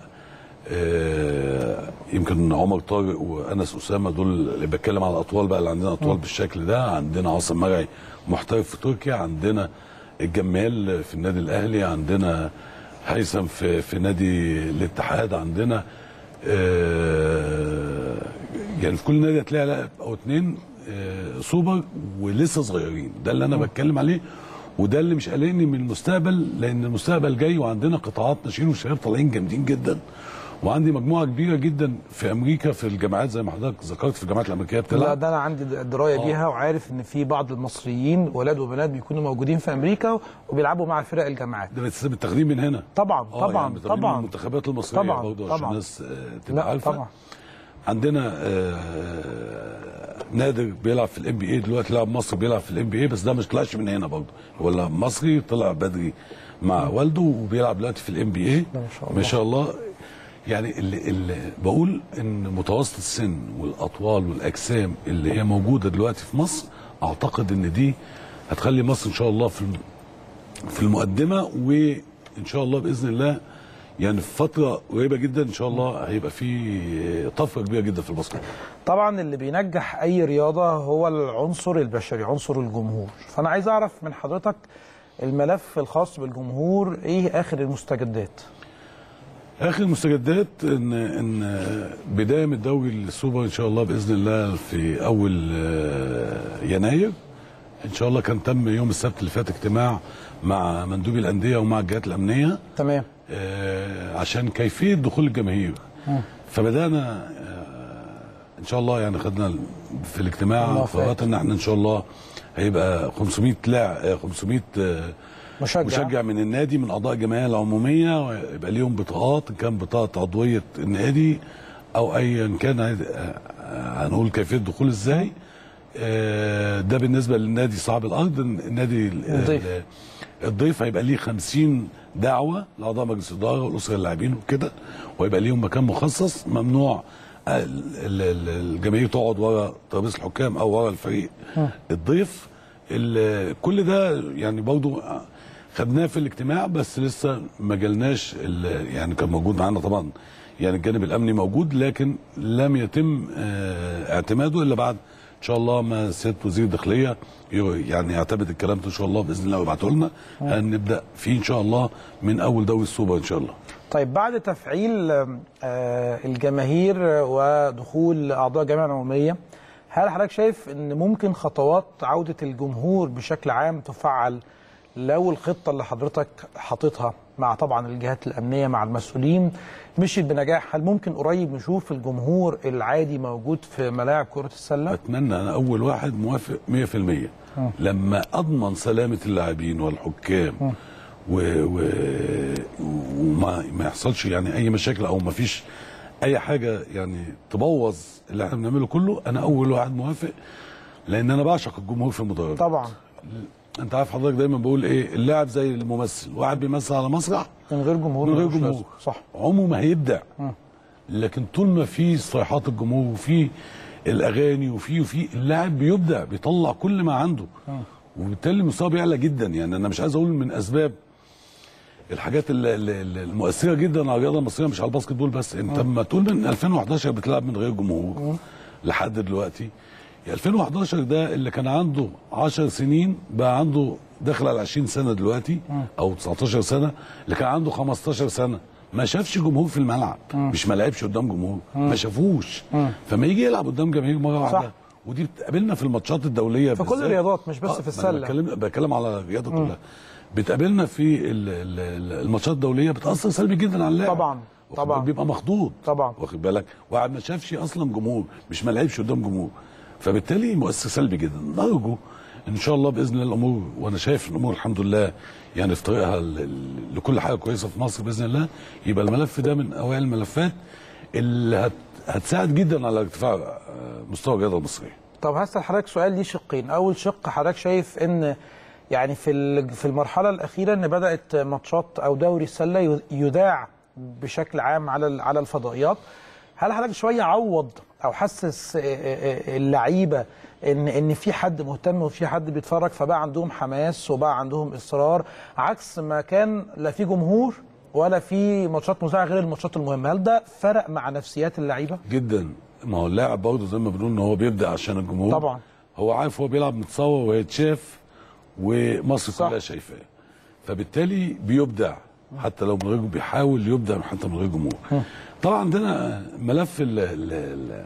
[SPEAKER 2] آه يمكن عمر طارق وانس اسامه، دول اللي بتكلم على الاطوال بقى اللي عندنا اطوال م. بالشكل ده. عندنا عاصم مرعي محترف في تركيا، عندنا الجمال في النادي الاهلي، عندنا هيثم في في نادي الاتحاد، عندنا آه يعني في كل نادي هتلاقي لاعب او اتنين آه سوبر ولسه صغيرين. ده اللي انا م. بتكلم عليه، وده اللي مش قلقني من المستقبل، لان المستقبل جاي وعندنا قطاعات ناشئين وشباب طالعين جامدين جدا. وعندي مجموعه كبيره جدا في امريكا في الجامعات زي ما حضرتك ذكرت في الجامعات الامريكيه بتلعب.
[SPEAKER 1] لا ده انا عندي درايه آه. بيها، وعارف ان في بعض المصريين ولاد وبنات بيكونوا موجودين في امريكا وبيلعبوا مع فرق الجامعات.
[SPEAKER 2] ده بس بالتخديم من هنا
[SPEAKER 1] طبعا
[SPEAKER 2] آه
[SPEAKER 1] طبعا
[SPEAKER 2] يعني
[SPEAKER 1] طبعا.
[SPEAKER 2] المنتخبات المصريه
[SPEAKER 1] طبعا
[SPEAKER 2] برضه
[SPEAKER 1] طبعا.
[SPEAKER 2] عشان الناس تبقى عارفه.
[SPEAKER 1] طبعا.
[SPEAKER 2] عندنا آه نادر بيلعب في الام بي اي دلوقتي، لاعب مصري بيلعب في الام بي اي، بس ده مش طلعش من هنا برضه، ولا مصري طلع بدري مع م. والده وبيلعب دلوقتي في الام بي اي
[SPEAKER 1] ما شاء الله.
[SPEAKER 2] ما شاء الله. يعني اللي, اللي بقول ان متوسط السن والاطوال والاجسام اللي هي موجوده دلوقتي في مصر، اعتقد ان دي هتخلي مصر ان شاء الله في في المقدمه، وان شاء الله باذن الله يعني في فتره قريبه جدا ان شاء الله هيبقى في طفره كبيره جدا في الباسكت.
[SPEAKER 1] طبعا اللي بينجح اي رياضه هو العنصر البشري، عنصر الجمهور. فانا عايز اعرف من حضرتك الملف الخاص بالجمهور، ايه اخر المستجدات؟
[SPEAKER 2] اخر المستجدات ان ان بدايه من الدوري السوبر ان شاء الله باذن الله في اول يناير. ان شاء الله كان تم يوم السبت اللي فات اجتماع مع مندوبي الانديه ومع الجهات الامنيه
[SPEAKER 1] تمام
[SPEAKER 2] آه عشان كيفيه دخول الجماهير. فبدانا آه ان شاء الله يعني خدنا في الاجتماع قرارات ان احنا ان شاء الله هيبقى خمسمائة لاعب خمسمائة آه مشجع. مشجع من النادي من اعضاء الجمعيه العموميه، ويبقى ليهم بطاقات ان كان بطاقه عضويه النادي او ايا كان هنقول كيفيه الدخول ازاي. ده بالنسبه للنادي صاحب الارض. النادي الضيف الضيف هيبقى ليه خمسين دعوه لاعضاء مجلس الاداره والاسره اللاعبين وكده، ويبقى ليهم مكان مخصص ممنوع الجماهير تقعد ورا ترابيزه الحكام او ورا الفريق الضيف. كل ده يعني برضه خدناه في الاجتماع، بس لسه ما جالناش يعني كان موجود معانا طبعا يعني الجانب الامني موجود، لكن لم يتم اعتماده الا بعد ان شاء الله ما سياده وزير الداخليه يعني يعتمد الكلام ده ان شاء الله باذن الله ويبعته لنا، هنبدا فيه ان شاء الله من اول دوري السوبر ان شاء الله.
[SPEAKER 1] طيب بعد تفعيل الجماهير ودخول اعضاء الجمعيه العموميه، هل حضرتك شايف ان ممكن خطوات عوده الجمهور بشكل عام تفعل لو الخطه اللي حضرتك حاططها مع طبعا الجهات الامنيه مع المسؤولين مشيت بنجاح؟ هل ممكن قريب نشوف الجمهور العادي موجود في ملاعب كره السله؟
[SPEAKER 2] اتمنى، انا اول واحد موافق مية في المية لما اضمن سلامه اللاعبين والحكام م. و... و... وما ما يحصلش يعني اي مشاكل او ما فيش اي حاجه يعني تبوظ اللي احنا بنعمله كله. انا اول واحد موافق لان انا بعشق الجمهور في المدرجات.
[SPEAKER 1] طبعا
[SPEAKER 2] انت عارف حضرتك دايما بقول ايه، اللاعب زي الممثل، واحد بيمثل على مسرح
[SPEAKER 1] من غير جمهور
[SPEAKER 2] من غير جمهور
[SPEAKER 1] صح
[SPEAKER 2] عمره ما هيبدع. م. لكن طول ما في صيحات الجمهور وفي الاغاني وفي وفي اللاعب بيبدع بيطلع كل ما عنده، م. وبالتالي المستوى بيعلى جدا. يعني انا مش عايز اقول من اسباب الحاجات المؤثره جدا على الرياضه المصريه مش على الباسكت بول بس، انت لما تقول من ألفين وحداشر بتلعب من غير جمهور م. لحد دلوقتي، ألفين وحداشر ده اللي كان عنده عشر سنين بقى عنده داخل على عشرين سنه دلوقتي او تسعتاشر سنه، اللي كان عنده خمستاشر سنه ما شافش جمهور في الملعب، مش ما لعبش قدام جمهور، ما شافوش. فما يجي يلعب قدام جماهير مره واحده، ودي بتقابلنا في الماتشات الدوليه
[SPEAKER 1] في كل الرياضات مش بس آه في السله.
[SPEAKER 2] بتكلم بتكلم على الرياضه كلها. بتقابلنا في الماتشات الدوليه بتاثر سلبي جدا على اللاعب.
[SPEAKER 1] طبعا طبعا
[SPEAKER 2] بيبقى مخضوض
[SPEAKER 1] طبعا،
[SPEAKER 2] واخد بالك، واحد ما شافش اصلا جمهور، مش ما لعبش قدام جمهور، فبالتالي مؤثر سلبي جدا. نرجو ان شاء الله باذن الله الامور، وانا شايف الامور الحمد لله يعني في طريقها لكل حاجه كويسه في مصر باذن الله، يبقى الملف ده من اوائل الملفات اللي هت هتساعد جدا على ارتفاع مستوى الرياضه المصريه.
[SPEAKER 1] طب هسأل حضرتك سؤال ليه شقين. اول شق، حضرتك شايف ان يعني في في المرحله الاخيره ان بدات ماتشات او دوري السله يذاع بشكل عام على على الفضائيات، هل حضرتك شويه عوض او حسس اللعيبه ان ان في حد مهتم وفي حد بيتفرج، فبقى عندهم حماس وبقى عندهم اصرار، عكس ما كان لا في جمهور ولا في ماتشات مذاعه غير الماتشات المهمه؟ هل ده فرق مع نفسيات اللعيبه؟
[SPEAKER 2] جدا. ما هو اللاعب برضه زي ما بنقول ان هو بيبدأ عشان الجمهور.
[SPEAKER 1] طبعا
[SPEAKER 2] هو عارف هو بيلعب متصور وهيتشاف ومصر كلها شايفاه، فبالتالي بيبدع حتى لو من غير، بيحاول يبدع حتى من غير جمهور. طبعا عندنا ملف ال ال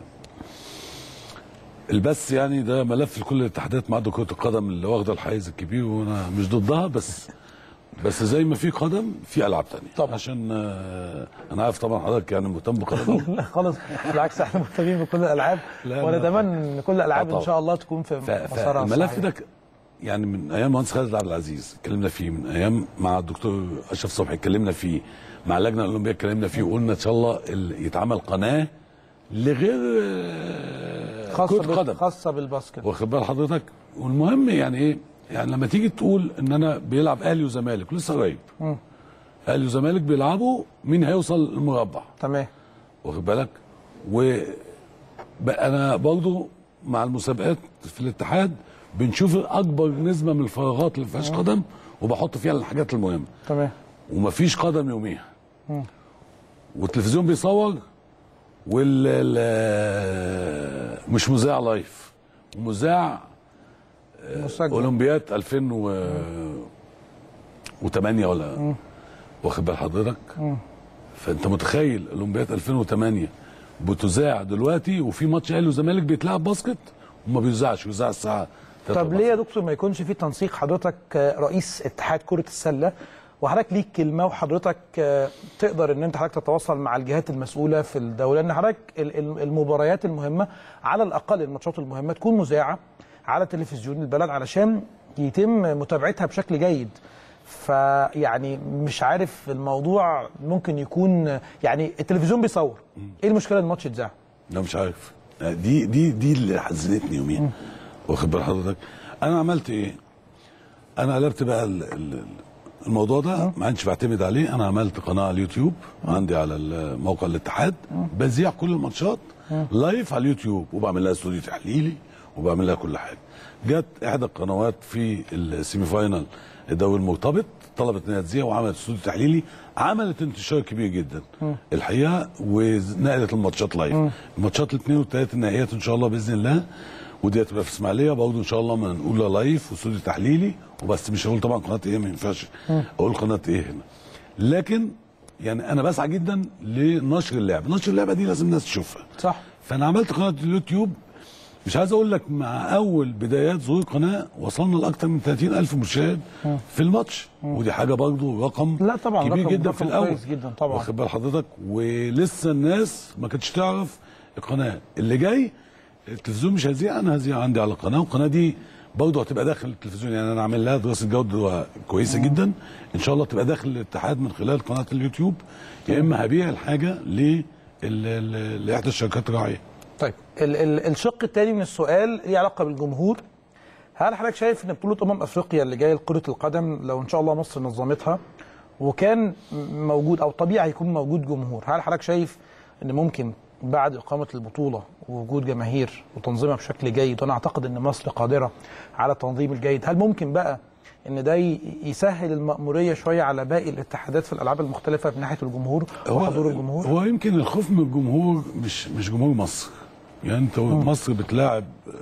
[SPEAKER 2] البث، يعني ده ملف لكل الاتحادات ما عدا كرة القدم اللي واخده الحيز الكبير، وانا مش ضدها، بس بس زي ما في قدم في العاب ثانيه طبعا. عشان انا عارف طبعا حضرتك يعني مهتم بقدم.
[SPEAKER 1] لا خالص بالعكس، احنا مهتمين بكل الالعاب، ونتمنى ان كل الالعاب ان شاء الله تكون في مسارها.
[SPEAKER 2] الملف ده يعني من ايام المهندس خالد عبد العزيز اتكلمنا فيه، من ايام مع الدكتور اشرف صبحي اتكلمنا فيه، مع اللجنه الاولمبيه اتكلمنا فيه، وقلنا ان شاء الله يتعمل قناه لغير
[SPEAKER 1] خاصه قدم خاصه بالباسكت،
[SPEAKER 2] واخد بال حضرتك. والمهم يعني ايه، يعني لما تيجي تقول ان انا بيلعب اهلي وزمالك لسه قريب، اهلي وزمالك بيلعبوا مين هيوصل المربع،
[SPEAKER 1] تمام،
[SPEAKER 2] واخد بالك. وانا برضو مع المسابقات في الاتحاد بنشوف اكبر نسبه من الفراغات اللي ما فيهاش قدم وبحط فيها الحاجات المهمه،
[SPEAKER 1] تمام،
[SPEAKER 2] ومفيش قدم يوميها، والتلفزيون بيصور وال مش مذاع لايف، ومذاع
[SPEAKER 1] مسجل
[SPEAKER 2] اولمبياد ألفين وثمانية ولا، واخد بال حضرتك. فانت متخيل اولمبياد ألفين وثمانية بتذاع دلوقتي، وفي ماتش اهلي وزمالك بيتلعب باسكت وما بيذاعش، بيذاع الساعه
[SPEAKER 1] طب ليه يا دكتور ما يكونش في تنسيق؟ حضرتك رئيس اتحاد كرة السلة وحضرتك ليك كلمة، وحضرتك تقدر ان انت حضرتك تتواصل مع الجهات المسؤولة في الدولة، ان حضرتك المباريات المهمة على الاقل الماتشات المهمة تكون مذاعة على تلفزيون البلد علشان يتم متابعتها بشكل جيد. فيعني مش عارف الموضوع ممكن يكون يعني التلفزيون بيصور، ايه المشكلة ان الماتش يتذاع؟
[SPEAKER 2] لا مش عارف، دي دي دي اللي حزنتني يومين. واخد بال حضرتك؟ انا عملت ايه؟ انا قلبت بقى ال ال الموضوع ده، ما عادش بعتمد عليه. انا عملت قناه على اليوتيوب عندي على موقع الاتحاد، بذيع كل الماتشات لايف على اليوتيوب، وبعمل لها استوديو تحليلي وبعمل لها كل حاجه. جت احدى القنوات في السيمي فاينال الدوري المرتبط طلبت انها تذيع وعملت استوديو تحليلي، عملت انتشار كبير جدا الحقيقه، ونقلت الماتشات لايف. الماتشات الاثنين والثلاث النهائيات ان شاء الله باذن الله، ودي هتبقى في اسماعيليه برضه ان شاء الله، ما نقولها لايف واستوديو تحليلي وبس. مش هقول طبعا قناه ايه، ما ينفعش اقول قناه ايه هنا، لكن يعني انا بسعى جدا لنشر اللعبه. نشر اللعبه دي لازم الناس تشوفها، صح. فانا عملت قناه اليوتيوب، مش عايز اقول لك مع اول بدايات ظهور القناه وصلنا لاكثر من ثلاثين ألف مشاهد في الماتش، ودي حاجه برضه رقم
[SPEAKER 1] لا طبعا
[SPEAKER 2] كبير
[SPEAKER 1] رقم
[SPEAKER 2] جدا
[SPEAKER 1] رقم
[SPEAKER 2] في الاول،
[SPEAKER 1] كويس جدا طبعا.
[SPEAKER 2] واخد بال حضرتك؟ ولسه الناس ما كانتش تعرف القناه اللي جاي. التلفزيون مش هذيع، انا هذيع عندي على القناه، والقناه دي برضه هتبقى داخل التلفزيون. يعني انا عامل لها دراسه جوده كويسه جدا، ان شاء الله تبقى داخل الاتحاد من خلال قناه اليوتيوب، يا اما هبيع الحاجه ل لاحدى الشركات الراعيه.
[SPEAKER 1] طيب ال ال الشق الثاني من السؤال ليه علاقه بالجمهور. هل حضرتك شايف ان بطوله امم افريقيا اللي جايه لكره القدم لو ان شاء الله مصر نظمتها وكان موجود او طبيعي يكون موجود جمهور، هل حضرتك شايف ان ممكن بعد اقامه البطوله ووجود جماهير وتنظيمها بشكل جيد، وانا اعتقد ان مصر قادره على التنظيم الجيد، هل ممكن بقى ان ده يسهل المأمورية شويه على باقي الاتحادات في الالعاب المختلفه من ناحيه الجمهور وحضور الجمهور؟
[SPEAKER 2] هو يمكن الخوف من الجمهور مش مش جمهور مصر. يعني انت مصر بتلاعب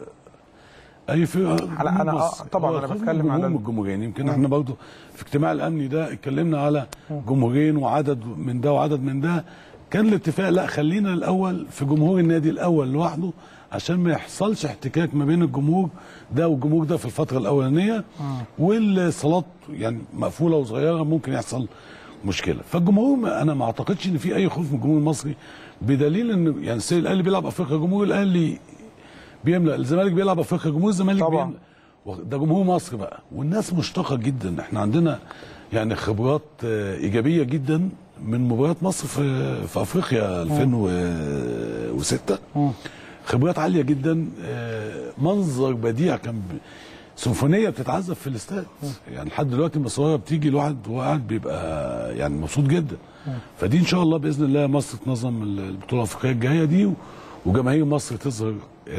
[SPEAKER 2] اي فرقه
[SPEAKER 1] على انا آه طبعا انا بتكلم على
[SPEAKER 2] الجمهورين. يمكن احنا برضه في اجتماع الامني ده اتكلمنا على جمهورين وعدد من ده وعدد من ده. كان الاتفاق لا خلينا الاول في جمهور النادي الاول لوحده عشان ما يحصلش احتكاك ما بين الجمهور ده والجمهور ده في الفتره الاولانيه، والصالات يعني مقفوله وصغيره ممكن يحصل مشكله. فالجمهور انا ما اعتقدش ان في اي خوف من الجمهور المصري، بدليل ان يعني السيد الاهلي بيلعب افريقيا، جمهور الاهلي بيملا، الزمالك بيلعب افريقيا، جمهور الزمالك طبعا بيملا. ده جمهور مصر بقى، والناس مشتاقه جدا. احنا عندنا يعني خبرات ايجابيه جدا من مباريات مصر في في افريقيا ألفين وستة، خبرات عاليه جدا، منظر بديع، كان سيمفونيه بتتعزف في الاستاد. يعني لحد دلوقتي المصوريه بتيجي الواحد وهو قاعد بيبقى يعني مبسوط جدا. فدي ان شاء الله باذن الله مصر تنظم البطوله الافريقيه الجايه دي، وجماهير مصر تظهر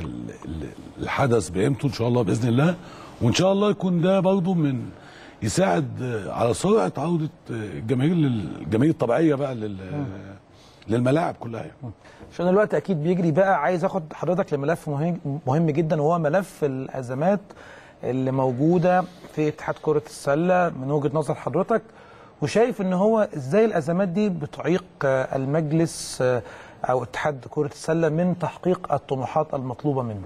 [SPEAKER 2] الحدث بقيمته ان شاء الله باذن الله. وان شاء الله يكون ده برضه من يساعد على سرعه عوده الجماهير للجماهير الطبيعيه بقى للملاعب كلها يعني.
[SPEAKER 1] عشان الوقت اكيد بيجري بقى، عايز اخد حضرتك لملف مهم مهم جدا، وهو ملف الازمات اللي موجوده في اتحاد كره السله من وجهه نظر حضرتك، وشايف ان هو ازاي الازمات دي بتعيق المجلس او اتحاد كره السله من تحقيق الطموحات المطلوبه منه.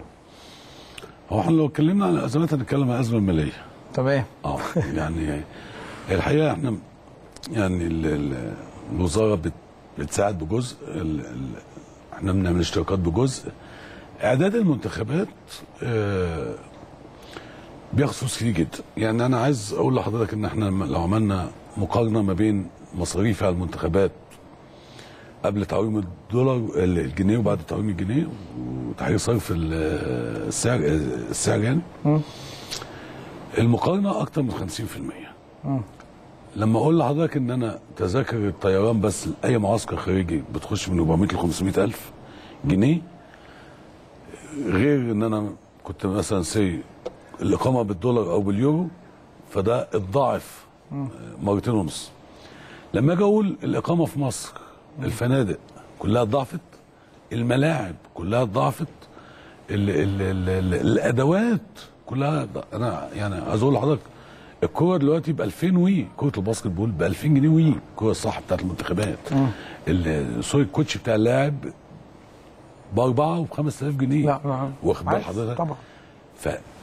[SPEAKER 2] هو احنا لو اتكلمنا عن الازمات هنتكلم عن الازمه الماليه.
[SPEAKER 1] تمام.
[SPEAKER 2] اه يعني الحقيقه احنا يعني الوزاره بتساعد بجزء، احنا بنعمل اشتراكات بجزء، اعداد المنتخبات اه بياخد فلوس كتير جدا. يعني انا عايز اقول لحضرتك ان احنا لو عملنا مقارنه ما بين مصاريف على المنتخبات قبل تعويم الدولار الجنيه وبعد تعويم الجنيه وتحرير صرف السعر السعر يعني م. المقارنه اكتر من خمسين في المية. م. لما اقول لحضرتك ان انا تذاكر الطيران بس لاي معسكر خارجي بتخش من أربعمائة ل خمسمائة ألف جنيه، غير ان انا كنت مثلا سي الاقامه بالدولار او باليورو، فده الضعف مرتين ونص. لما اجي اقول الاقامه في مصر، الفنادق كلها ضعفت، الملاعب كلها ضعفت، ال ال ال ال الادوات كلها. انا يعني عايز اقول لحضرتك الكوره دلوقتي ب ألفين وي، كوره الباسكت بول ب ألفين جنيه وي، الكوره الصح بتاعت المنتخبات، سوري الكوتش بتاع اللاعب ب أربعة وب خمسة آلاف جنيه.
[SPEAKER 1] لا
[SPEAKER 2] واخد بال حضرتك؟
[SPEAKER 1] طبعا.
[SPEAKER 2] ف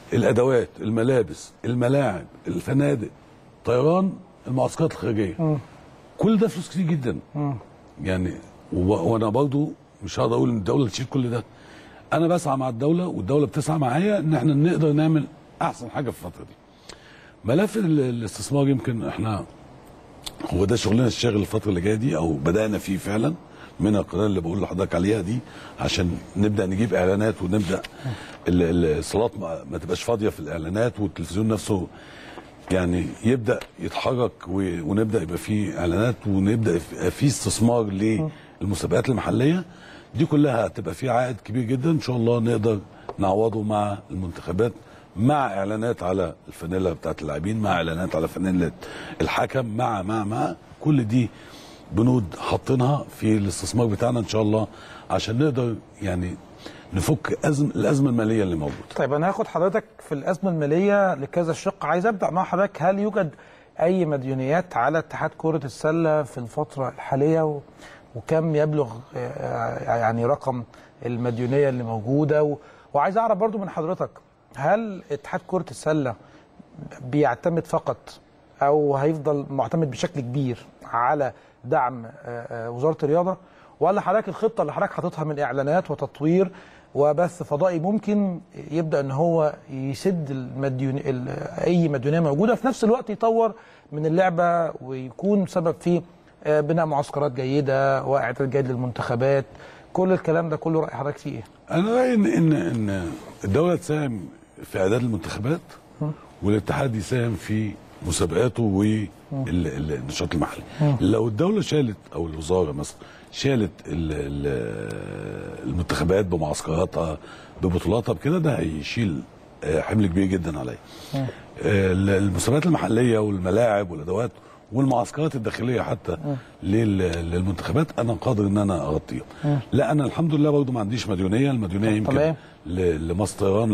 [SPEAKER 2] الادوات، الملابس، الملاعب، الفنادق، طيران، المعسكرات الخارجيه. م. كل ده فلوس كتير جدا. م. يعني وانا برضو مش هقدر اقول ان الدوله تشيل كل ده. انا بسعى مع الدوله والدوله بتسعى معايا ان احنا نقدر نعمل احسن حاجه في الفتره دي. ملف الاستثمار يمكن احنا هو ده شغلنا الشاغل الفتره اللي جايه دي، او بدانا فيه فعلا من القناه اللي بقول لحضرتك عليها دي، عشان نبدا نجيب اعلانات ونبدا الصالات ما تبقاش فاضيه في الاعلانات، والتلفزيون نفسه يعني يبدا يتحرك، ونبدا يبقى فيه اعلانات، ونبدا يبقى فيه استثمار للمسابقات المحليه دي كلها. هتبقى فيه عائد كبير جدا ان شاء الله نقدر نعوضه مع المنتخبات، مع اعلانات على الفانيلا بتاعت اللاعبين، مع اعلانات على فانيلا الحكم، مع مع مع كل دي بنود حاطينها في الاستثمار بتاعنا ان شاء الله، عشان نقدر يعني نفك أزم الازمه الماليه اللي موجوده.
[SPEAKER 1] طيب انا هاخد حضرتك في الازمه الماليه لكذا شق. عايز ابدا مع حضرتك، هل يوجد اي مديونيات على اتحاد كره السله في الفتره الحاليه، و... وكم يبلغ يعني رقم المديونيه اللي موجوده، و... وعايز اعرف برضو من حضرتك، هل اتحاد كره السله بيعتمد فقط او هيفضل معتمد بشكل كبير على دعم وزاره الرياضه، ولا حضرتك الخطه اللي حضرتك حاططها من اعلانات وتطوير وبث فضائي ممكن يبدا ان هو يسد المديون اي مديونيه موجوده، في نفس الوقت يطور من اللعبه ويكون سبب في بناء معسكرات جيده واعداد جيد للمنتخبات، كل الكلام ده كله راي حضرتك فيه ايه؟
[SPEAKER 2] انا رايي ان ان ان الدوله تساهم في اعداد المنتخبات والاتحاد يساهم في مسابقاته والنشاط المحلي. لو الدوله شالت او الوزاره مثلا شالت المنتخبات بمعسكراتها ببطولاتها بكده، ده هيشيل حمل كبير جدا عليا. المسابقات المحليه والملاعب والادوات والمعسكرات الداخليه حتى للمنتخبات انا قادر ان انا اغطيها. لا انا الحمد لله برضه ما عنديش مديونيه، المديونيه يمكن لمصر طيران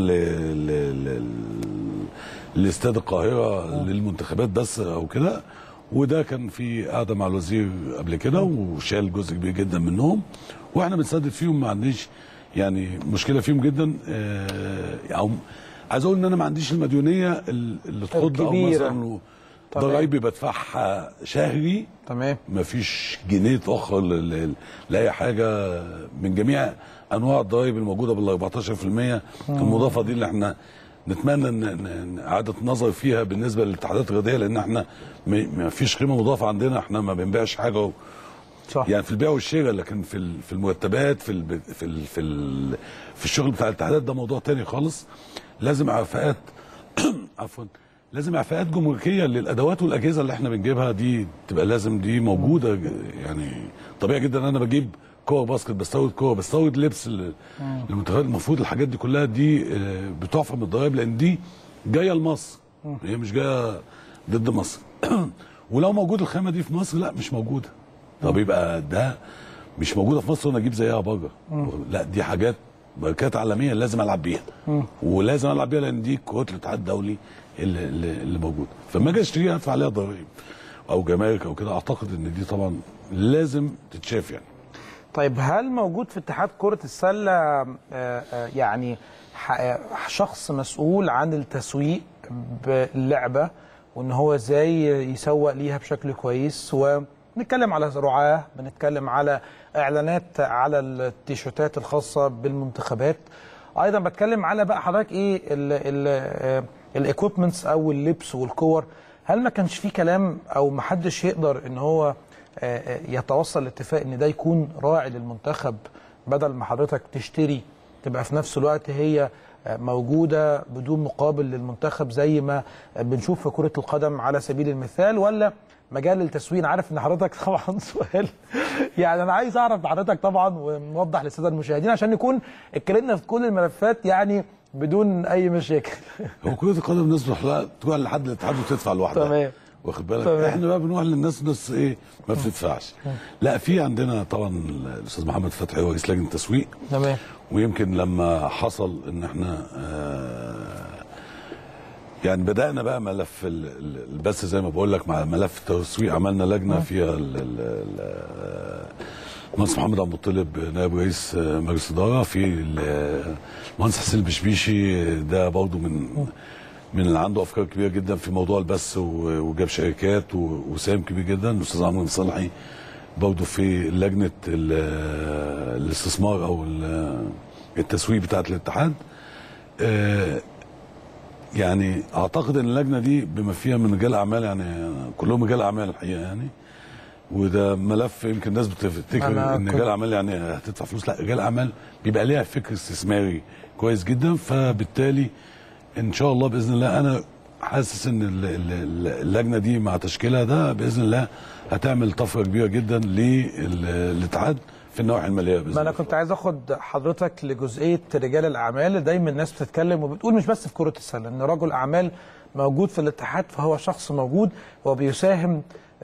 [SPEAKER 2] لاستاد القاهره للمنتخبات بس او كده، وده كان في قعده مع الوزير قبل كده وشال جزء كبير جدا منهم، واحنا بنسدد فيهم، ما عنديش يعني مشكله فيهم جدا. او عايز اقول ان انا ما عنديش المديونيه اللي تخض او مثلا ضرايبي بدفعها شهري،
[SPEAKER 1] تمام،
[SPEAKER 2] ما فيش جنيه اتاخر لاي حاجه من جميع انواع الضرايب الموجوده بال أربعتاشر في المية المضافه دي اللي احنا نتمنى ان اعاده النظر فيها بالنسبه للاتحادات الرياضيه، لان احنا ما فيش قيمه مضافه عندنا، احنا ما بنبيعش حاجه صح. يعني في البيع والشراء، لكن في في المرتبات في ال في ال في, ال في الشغل بتاع الاتحادات ده موضوع تاني خالص. لازم اعفاءات عفوا لازم اعفاءات جمركيه للادوات والاجهزه اللي احنا بنجيبها، دي تبقى لازم دي موجوده. يعني طبيعي جدا انا بجيب كور باسكت، بستورد كور، بستورد لبس للمنتخبات، المفروض الحاجات دي كلها دي بتعفى من الضرايب، لان دي جايه لمصر، هي مش جايه ضد مصر. ولو موجود الخامه دي في مصر، لا مش موجوده، طب يبقى ده مش موجوده في مصر وانا اجيب زيها بره. لا دي حاجات بركات عالميه لازم العب بيها، ولازم العب بيها لان دي كروت الاتحاد الدولي اللي, اللي موجوده، فلما اجي اشتريها ادفع عليها ضرائب او جمارك او كده. اعتقد ان دي طبعا لازم تتشاف يعني.
[SPEAKER 1] طيب هل موجود في اتحاد كرة السلة يعني شخص مسؤول عن التسويق باللعبة، وان هو ازاي يسوق ليها بشكل كويس؟ ونتكلم على رعاة، بنتكلم على اعلانات على التيشيرتات الخاصة بالمنتخبات، ايضا بتكلم على بقى حضرتك ايه الايكويبمنتس او اللبس والكور. هل ما كانش فيه كلام او ما حدش يقدر ان هو يتوصل لاتفاق ان ده يكون راعي للمنتخب، بدل ما حضرتك تشتري تبقى في نفس الوقت هي موجوده بدون مقابل للمنتخب زي ما بنشوف في كره القدم على سبيل المثال؟ ولا مجال التسويق؟ عارف ان حضرتك طبعا سؤال يعني انا عايز اعرف حضرتك طبعا ونوضح للساده المشاهدين عشان نكون اتكلمنا في كل الملفات يعني بدون اي مشاكل.
[SPEAKER 2] هو كره القدم الناس تروح لحد الاتحاد وتدفع لوحدها،
[SPEAKER 1] تمام،
[SPEAKER 2] واخد بالك؟ احنا بقى بنروح للناس ناس ايه ما بتدفعش. لا في عندنا طبعا الاستاذ محمد فتحي هو رئيس لجنه التسويق،
[SPEAKER 1] تمام،
[SPEAKER 2] ويمكن لما حصل ان احنا آه يعني بدانا بقى ملف البث زي ما بقول لك، مع ملف التسويق عملنا لجنه فيها المهندس محمد عبد المطلب نائب رئيس مجلس اداره، في المهندس حسين البشبيشي ده برضه من من اللي عنده افكار كبيره جدا في موضوع البث وجاب شركات وساهم كبير جدا. الاستاذ عمرو صالحي برضه في لجنه الاستثمار او التسويق بتاعه الاتحاد. يعني اعتقد ان اللجنه دي بما فيها من رجال اعمال، يعني كلهم رجال اعمال الحقيقه يعني، وده ملف يمكن الناس بتفتكر ان رجال اعمال يعني هتدفع فلوس، لا، رجال اعمال بيبقى ليها فكر استثماري كويس جدا. فبالتالي ان شاء الله باذن الله انا حاسس ان اللجنه دي مع تشكيلها ده باذن الله هتعمل طفره كبيره جدا للاتحاد في النواحي الماليه باذن الله.
[SPEAKER 1] ما انا كنت عايز اخد حضرتك لجزئيه رجال الاعمال. دايما الناس بتتكلم وبتقول مش بس في كره السله ان رجل اعمال موجود في الاتحاد فهو شخص موجود وبيساهم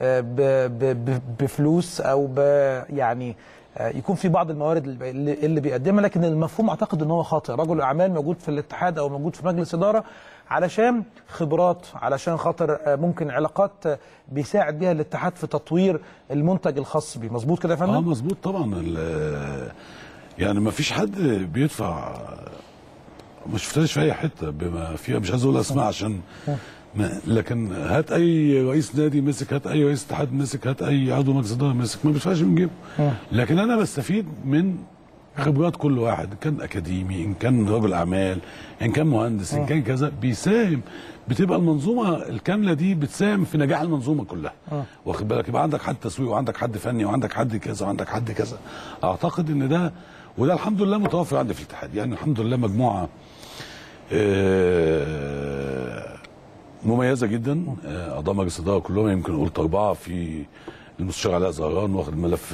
[SPEAKER 1] بفلوس او ب يعني يكون في بعض الموارد اللي بيقدمها، لكن المفهوم اعتقد ان هو خاطئ. رجل اعمال موجود في الاتحاد او موجود في مجلس اداره علشان خبرات، علشان خاطر ممكن علاقات بيساعد بيها الاتحاد في تطوير المنتج الخاص بيه. مظبوط كده يا فندم؟
[SPEAKER 2] اه مظبوط طبعا. يعني ما فيش حد بيدفع، ما شفتهاش في اي حته بما فيها، مش عايز اقول اسماء عشان ما، لكن هات اي رئيس نادي مسك، هات اي رئيس اتحاد مسك، هات اي عضو مجلس اداره مسك، ما بيدفعش من جيبه. لكن انا بستفيد من خبرات كل واحد، ان كان اكاديمي، ان كان رجل اعمال، ان كان مهندس، ان كان كذا، بيساهم. بتبقى المنظومه الكامله دي بتساهم في نجاح المنظومه كلها. واخد بالك؟ يبقى عندك حد تسويق وعندك حد فني وعندك حد كذا وعندك حد كذا. اعتقد ان ده، وده الحمد لله متوفر عندي في الاتحاد. يعني الحمد لله مجموعه مميزه جدا، اعضاء مجلس الاداره كلهم يمكن قلت اربعه، في المستشار علاء زهران واخد الملف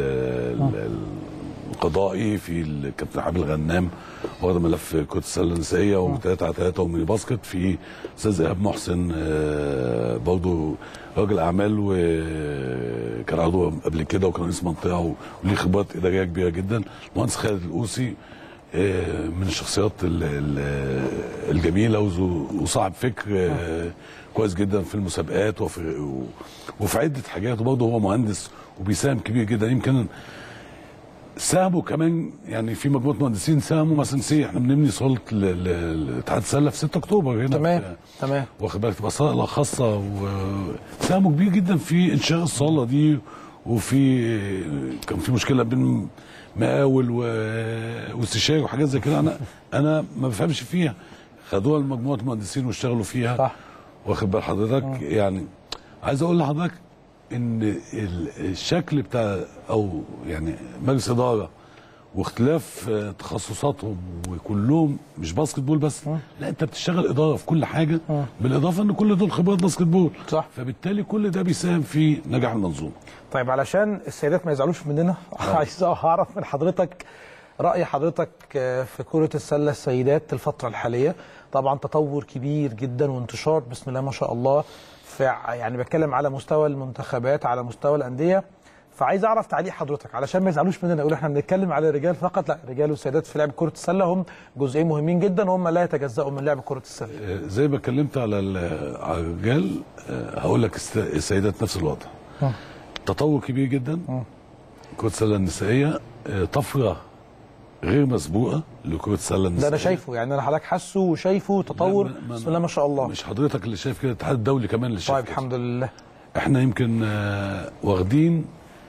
[SPEAKER 2] القضائي، في الكابتن حبيب الغنام واخد ملف كره السله النسائيه وثلاثه على ثلاثه وميني باسكت، في استاذ ايهاب محسن برضه راجل اعمال وكان عضو قبل كده وكان رئيس منطقه وليه خبرات اداريه كبيره جدا. المهندس خالد القوسي من الشخصيات الجميله وصاحب فكر كويس جدا في المسابقات وفي وفي عده حاجات، وبرضه هو مهندس وبيساهم كبير جدا. يمكن ساهموا كمان يعني في مجموعه مهندسين ساهموا مثلا سي احنا بنبني صاله لاتحاد السله في ستة اكتوبر هنا.
[SPEAKER 1] تمام تمام.
[SPEAKER 2] واخد بالك؟ تبقى صاله خاصه، وساهموا كبير جدا في انشاء الصاله دي. وفي كان في مشكله بين مقاول واستشاري وحاجات زي كده، انا انا ما بفهمش فيها، خدوها لمجموعه مهندسين واشتغلوا فيها. صح. واخد بال حضرتك؟ م. يعني عايز اقول لحضرتك ان الشكل بتاع او يعني مجلس اداره واختلاف تخصصاتهم وكلهم مش باسكت بول بس، م. لا، انت بتشتغل اداره في كل حاجه، م. بالاضافه ان كل دول خبرات باسكت بول. صح. فبالتالي كل ده بيساهم في نجاح المنظومه.
[SPEAKER 1] طيب علشان السيدات ما يزعلوش مننا عايز اعرف من حضرتك راي حضرتك في كره السله السيدات الفتره الحاليه. طبعا تطور كبير جدا وانتشار بسم الله ما شاء الله، في يعني بتكلم على مستوى المنتخبات، على مستوى الانديه. فعايز اعرف تعليق حضرتك علشان ما يزعلوش مننا يقولوا احنا بنتكلم على الرجال فقط. لا، الرجال والسيدات في لعب كره السله هم جزئين مهمين جدا وهم لا يتجزأوا من لعب كره السله.
[SPEAKER 2] زي ما اتكلمت على الرجال هقول لك السيدات نفس الوضع. م. تطور كبير جدا. م. كره السله النسائيه طفره غير مسبوقه لكره السله النسائيه.
[SPEAKER 1] ده انا شايفه، يعني انا حضرتك حاسه وشايفه تطور بسم الله ما شاء الله.
[SPEAKER 2] مش حضرتك اللي شايف كده، الاتحاد الدولي كمان اللي شايف
[SPEAKER 1] طيب كده. الحمد لله.
[SPEAKER 2] احنا يمكن واخدين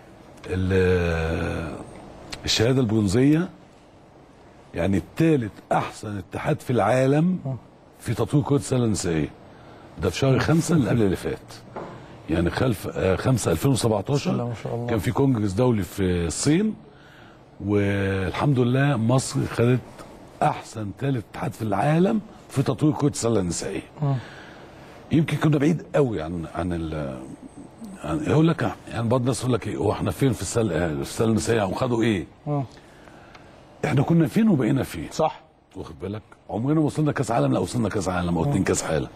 [SPEAKER 2] الشهاده البرونزيه، يعني الثالث احسن اتحاد في العالم في تطوير كره السله النسائيه. ده في شهر خمسة اللي قبل اللي فات، يعني خلف خمسة ألفين وسبعتاشر ما شاء الله. كان في كونجرس دولي في الصين، والحمد لله مصر خدت احسن ثالث اتحاد في العالم في تطوير كره السله النسائيه. يمكن كنا بعيد قوي عن عن ال يعني يقول لك يعني بعض الناس يقول لك ايه، هو احنا فين في السله في السله النسائيه وخدوا ايه؟ م. احنا كنا فين وبقينا فين؟
[SPEAKER 1] صح.
[SPEAKER 2] واخد بالك؟ عمرنا ما وصلنا كاس عالم، لا وصلنا كاس عالم او اتنين كاس عالم.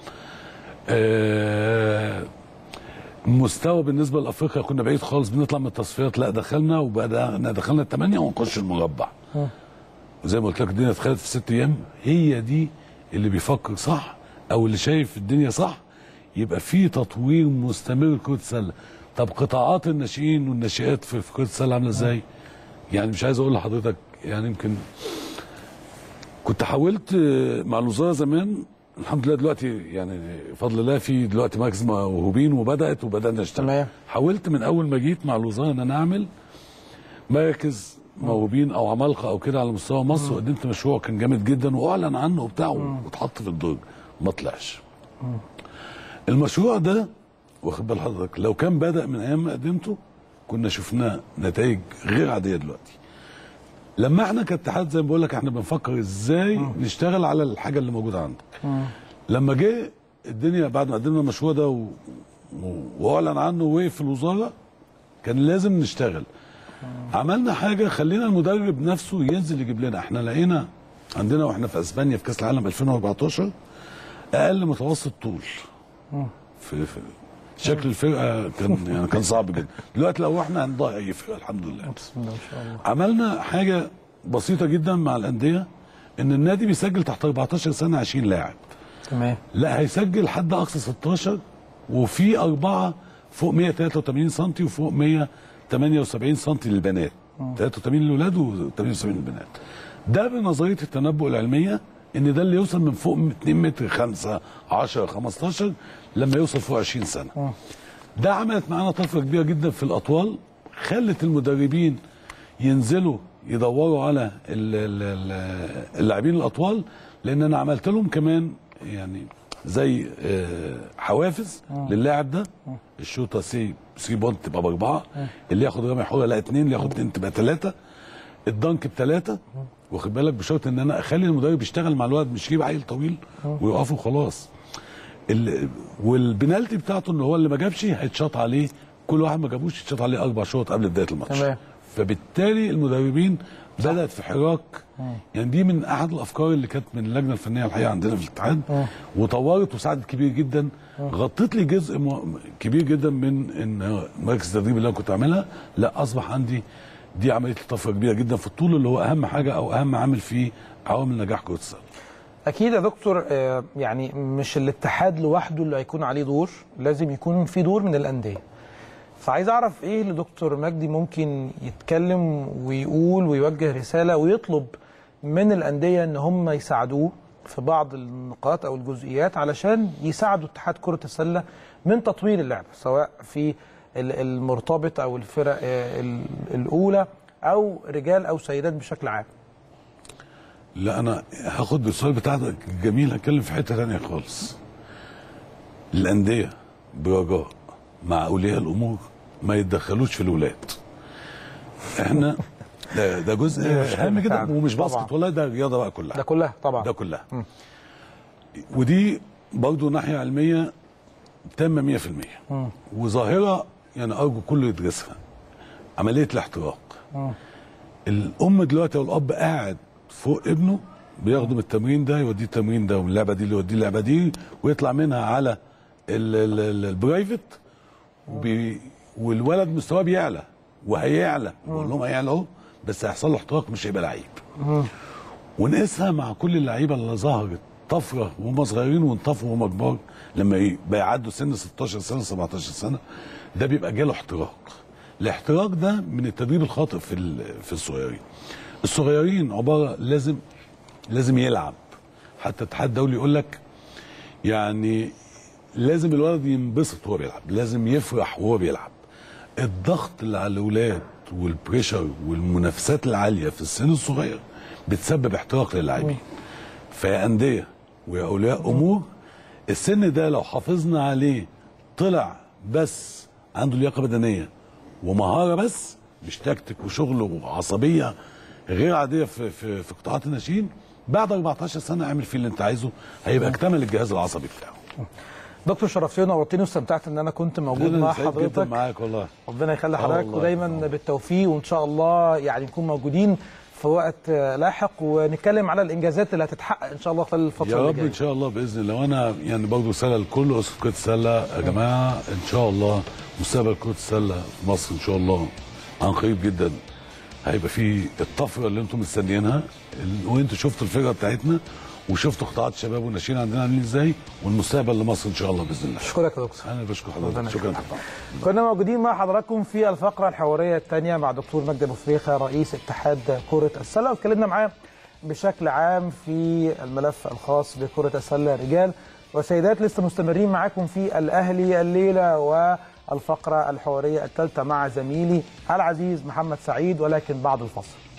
[SPEAKER 2] آه مستوى بالنسبه لافريقيا كنا بعيد خالص، بنطلع من التصفيات، لا دخلنا وبدانا دخلنا الثمانيه ونخش المربع. م. وزي ما قلت لك الدنيا اتخلت في ست ايام. هي دي اللي بيفكر صح او اللي شايف الدنيا صح، يبقى في تطوير مستمر لكره السله. طب قطاعات الناشئين والناشئات في كره السله عامله ازاي؟ يعني مش عايز اقول لحضرتك، يعني يمكن كنت حاولت مع الوزاره زمان، الحمد لله دلوقتي يعني بفضل الله في دلوقتي مركز موهوبين وبدات وبدانا نشتغل.
[SPEAKER 1] تمام.
[SPEAKER 2] حاولت من اول ما جيت مع الوزاره ان انا اعمل مركز موهوبين او عمالقه او كده على مستوى مصر، وقدمت مشروع كان جامد جدا واعلن عنه وبتاع واتحط في الدرج ما طلعش. المشروع ده واخد بال حضرتك لو كان بدا من ايام ما قدمته كنا شفنا نتائج غير عاديه دلوقتي. لما احنا كاتحاد زي ما بقول لك احنا بنفكر ازاي مم. نشتغل على الحاجه اللي موجوده عندك. مم. لما جه الدنيا بعد ما قدمنا المشروع ده و... واعلن عنه ووقف في الوزاره كان لازم نشتغل. مم. عملنا حاجه خلينا المدرب نفسه ينزل يجيب لنا. احنا لقينا عندنا واحنا في اسبانيا في كاس العالم ألفين وأربعتاشر اقل متوسط طول. مم. في, في شكل الفرقه كان يعني كان صعب جدا. دلوقتي لو احنا هنضيع اي فرقه الحمد لله.
[SPEAKER 1] بسم الله ما شاء الله.
[SPEAKER 2] عملنا حاجه بسيطه جدا مع الانديه ان النادي بيسجل تحت أربعتاشر سنه عشرين لاعب.
[SPEAKER 1] تمام.
[SPEAKER 2] لا هيسجل حد اقصى ستاشر وفي اربعه فوق مية وتلاتة وتمانين سم وفوق مية وتمانية وسبعين سم للبنات. م. تلاتة وتمانين للاولاد وتمانية وسبعين للبنات. ده بنظريه التنبؤ العلميه ان ده اللي يوصل من فوق اتنين متر خمسة عشرة خمستاشر لما يوصل فوق عشرين سنه. م. ده عملت معانا طفره كبيره جدا في الاطوال، خلت المدربين ينزلوا يدوروا على اللاعبين الاطوال، لان انا عملت لهم كمان يعني زي حوافز م. للاعب ده. م. الشوطه سي ثلاثة بونت تبقى باربعه، م. اللي ياخد رمي حره لا اثنين، اللي ياخد اثنين تبقى ثلاثه، الدنك بثلاثه. واخد بالك بشرط ان انا اخلي المدرب يشتغل مع الولد مش يجيب عيل طويل ويوقفوا خلاص. والبنالتي بتاعته ان هو اللي ما جابش هيتشاط عليه، كل واحد ما جابوش يتشاط عليه اربع شوط قبل بدايه الماتش. تمام. فبالتالي المدربين صح. بدات في حراك. مم. يعني دي من احد الافكار اللي كانت من اللجنه الفنيه الحقيقه عندنا في الاتحاد، وطورت وساعدت كبير جدا. مم. غطت لي جزء كبير جدا من ان مراكز التدريب اللي انا كنت عاملها لا اصبح عندي دي عمليه طفره كبيره جدا في الطول اللي هو اهم حاجه او اهم عامل في عوامل نجاح كره السله.
[SPEAKER 1] اكيد يا دكتور، يعني مش الاتحاد لوحده اللي هيكون عليه دور، لازم يكون في دور من الانديه. فعايز اعرف ايه اللي دكتور مجدي ممكن يتكلم ويقول ويوجه رساله ويطلب من الانديه ان هم يساعدوه في بعض النقاط او الجزئيات علشان يساعدوا اتحاد كره السله من تطوير اللعبه، سواء في المرتبط او الفرق الاولى او رجال او سيدات بشكل عام.
[SPEAKER 2] لا انا هاخد بالسؤال بتاعك الجميل، هتكلم في حته ثانيه خالص. الانديه برجاء مع اولياء الامور ما يتدخلوش في الولاد. احنا ده, ده جزء اهم جدا، ومش باسكت والله، ده الرياضه بقى كلها.
[SPEAKER 1] ده كلها طبعا.
[SPEAKER 2] ده كلها. م. ودي برضه ناحيه علميه تامه مية في المية. م. وظاهره يعني ارجو كله يدرسها، عمليه الاحتراق. م. الام دلوقتي والاب قاعد فوق ابنه بياخده من التمرين ده يوديه التمرين ده، ومن اللعبه دي اللي يوديه اللعبه دي، ويطلع منها على البرايفت، والولد مستواه بيعلى وهيعلى، بقول لهم هيعلى اهو، بس هيحصل له احتراق مش هيبقى لعيب. ونقيسها مع كل اللعيبه اللي ظهرت طفره وهم صغيرين وانطفوا وهم كبار، لما بيعدوا سن ستاشر سنه سبعتاشر سنه ده بيبقى جاله احتراق. الاحتراق ده من التدريب الخاطئ في في الصغيرين. الصغيرين عباره لازم لازم يلعب، حتى الاتحاد الدولي يقول لك يعني لازم الولد ينبسط وهو بيلعب، لازم يفرح وهو بيلعب. الضغط اللي على الاولاد والبريشر والمنافسات العاليه في السن الصغير بتسبب احتراق للاعبين. فيا انديه ويا اولياء امور، السن ده لو حافظنا عليه طلع بس عنده لياقه بدنيه ومهاره بس، مش تكتيك وشغل وعصبيه غير عاديه في في في قطاعات الناشئين، بعد أربعتاشر سنه اعمل فيه اللي انت عايزه، هيبقى اكتمل الجهاز العصبي بتاعه. دكتور شرفتني ونورتني واستمتعت ان انا كنت موجود مع حضرتك. جدا معاك والله. ربنا يخلي حضرتك ودايما بالتوفيق، وان شاء الله يعني نكون موجودين في وقت لاحق ونتكلم على الانجازات اللي هتتحقق ان شاء الله خلال الفتره اللي جايه. يا رب ان شاء الله باذن الله. وانا يعني برضه رساله لكل اسره كره السله، يا جماعه ان شاء الله مستقبل كره السله في مصر ان شاء الله عن قريب جدا هيبقى في الطفره اللي انتم مستنيينها، وانتم شفتوا الفرقه بتاعتنا وشفت قطاعات الشباب والناشئين عندنا عاملين ازاي، والمستقبل لمصر ان شاء الله باذن الله.
[SPEAKER 1] اشكرك يا دكتور.
[SPEAKER 2] انا بشكر حضرتك. شكرا.
[SPEAKER 1] كنا موجودين مع حضراتكم في الفقره الحواريه الثانيه مع دكتور مجدي ابو فريخه رئيس اتحاد كره السله، واتكلمنا معاه بشكل عام في الملف الخاص بكره السله رجال وسيدات. لسه مستمرين معاكم في الاهلي الليله والفقره الحواريه الثالثه مع زميلي العزيز محمد سعيد، ولكن بعد الفصل.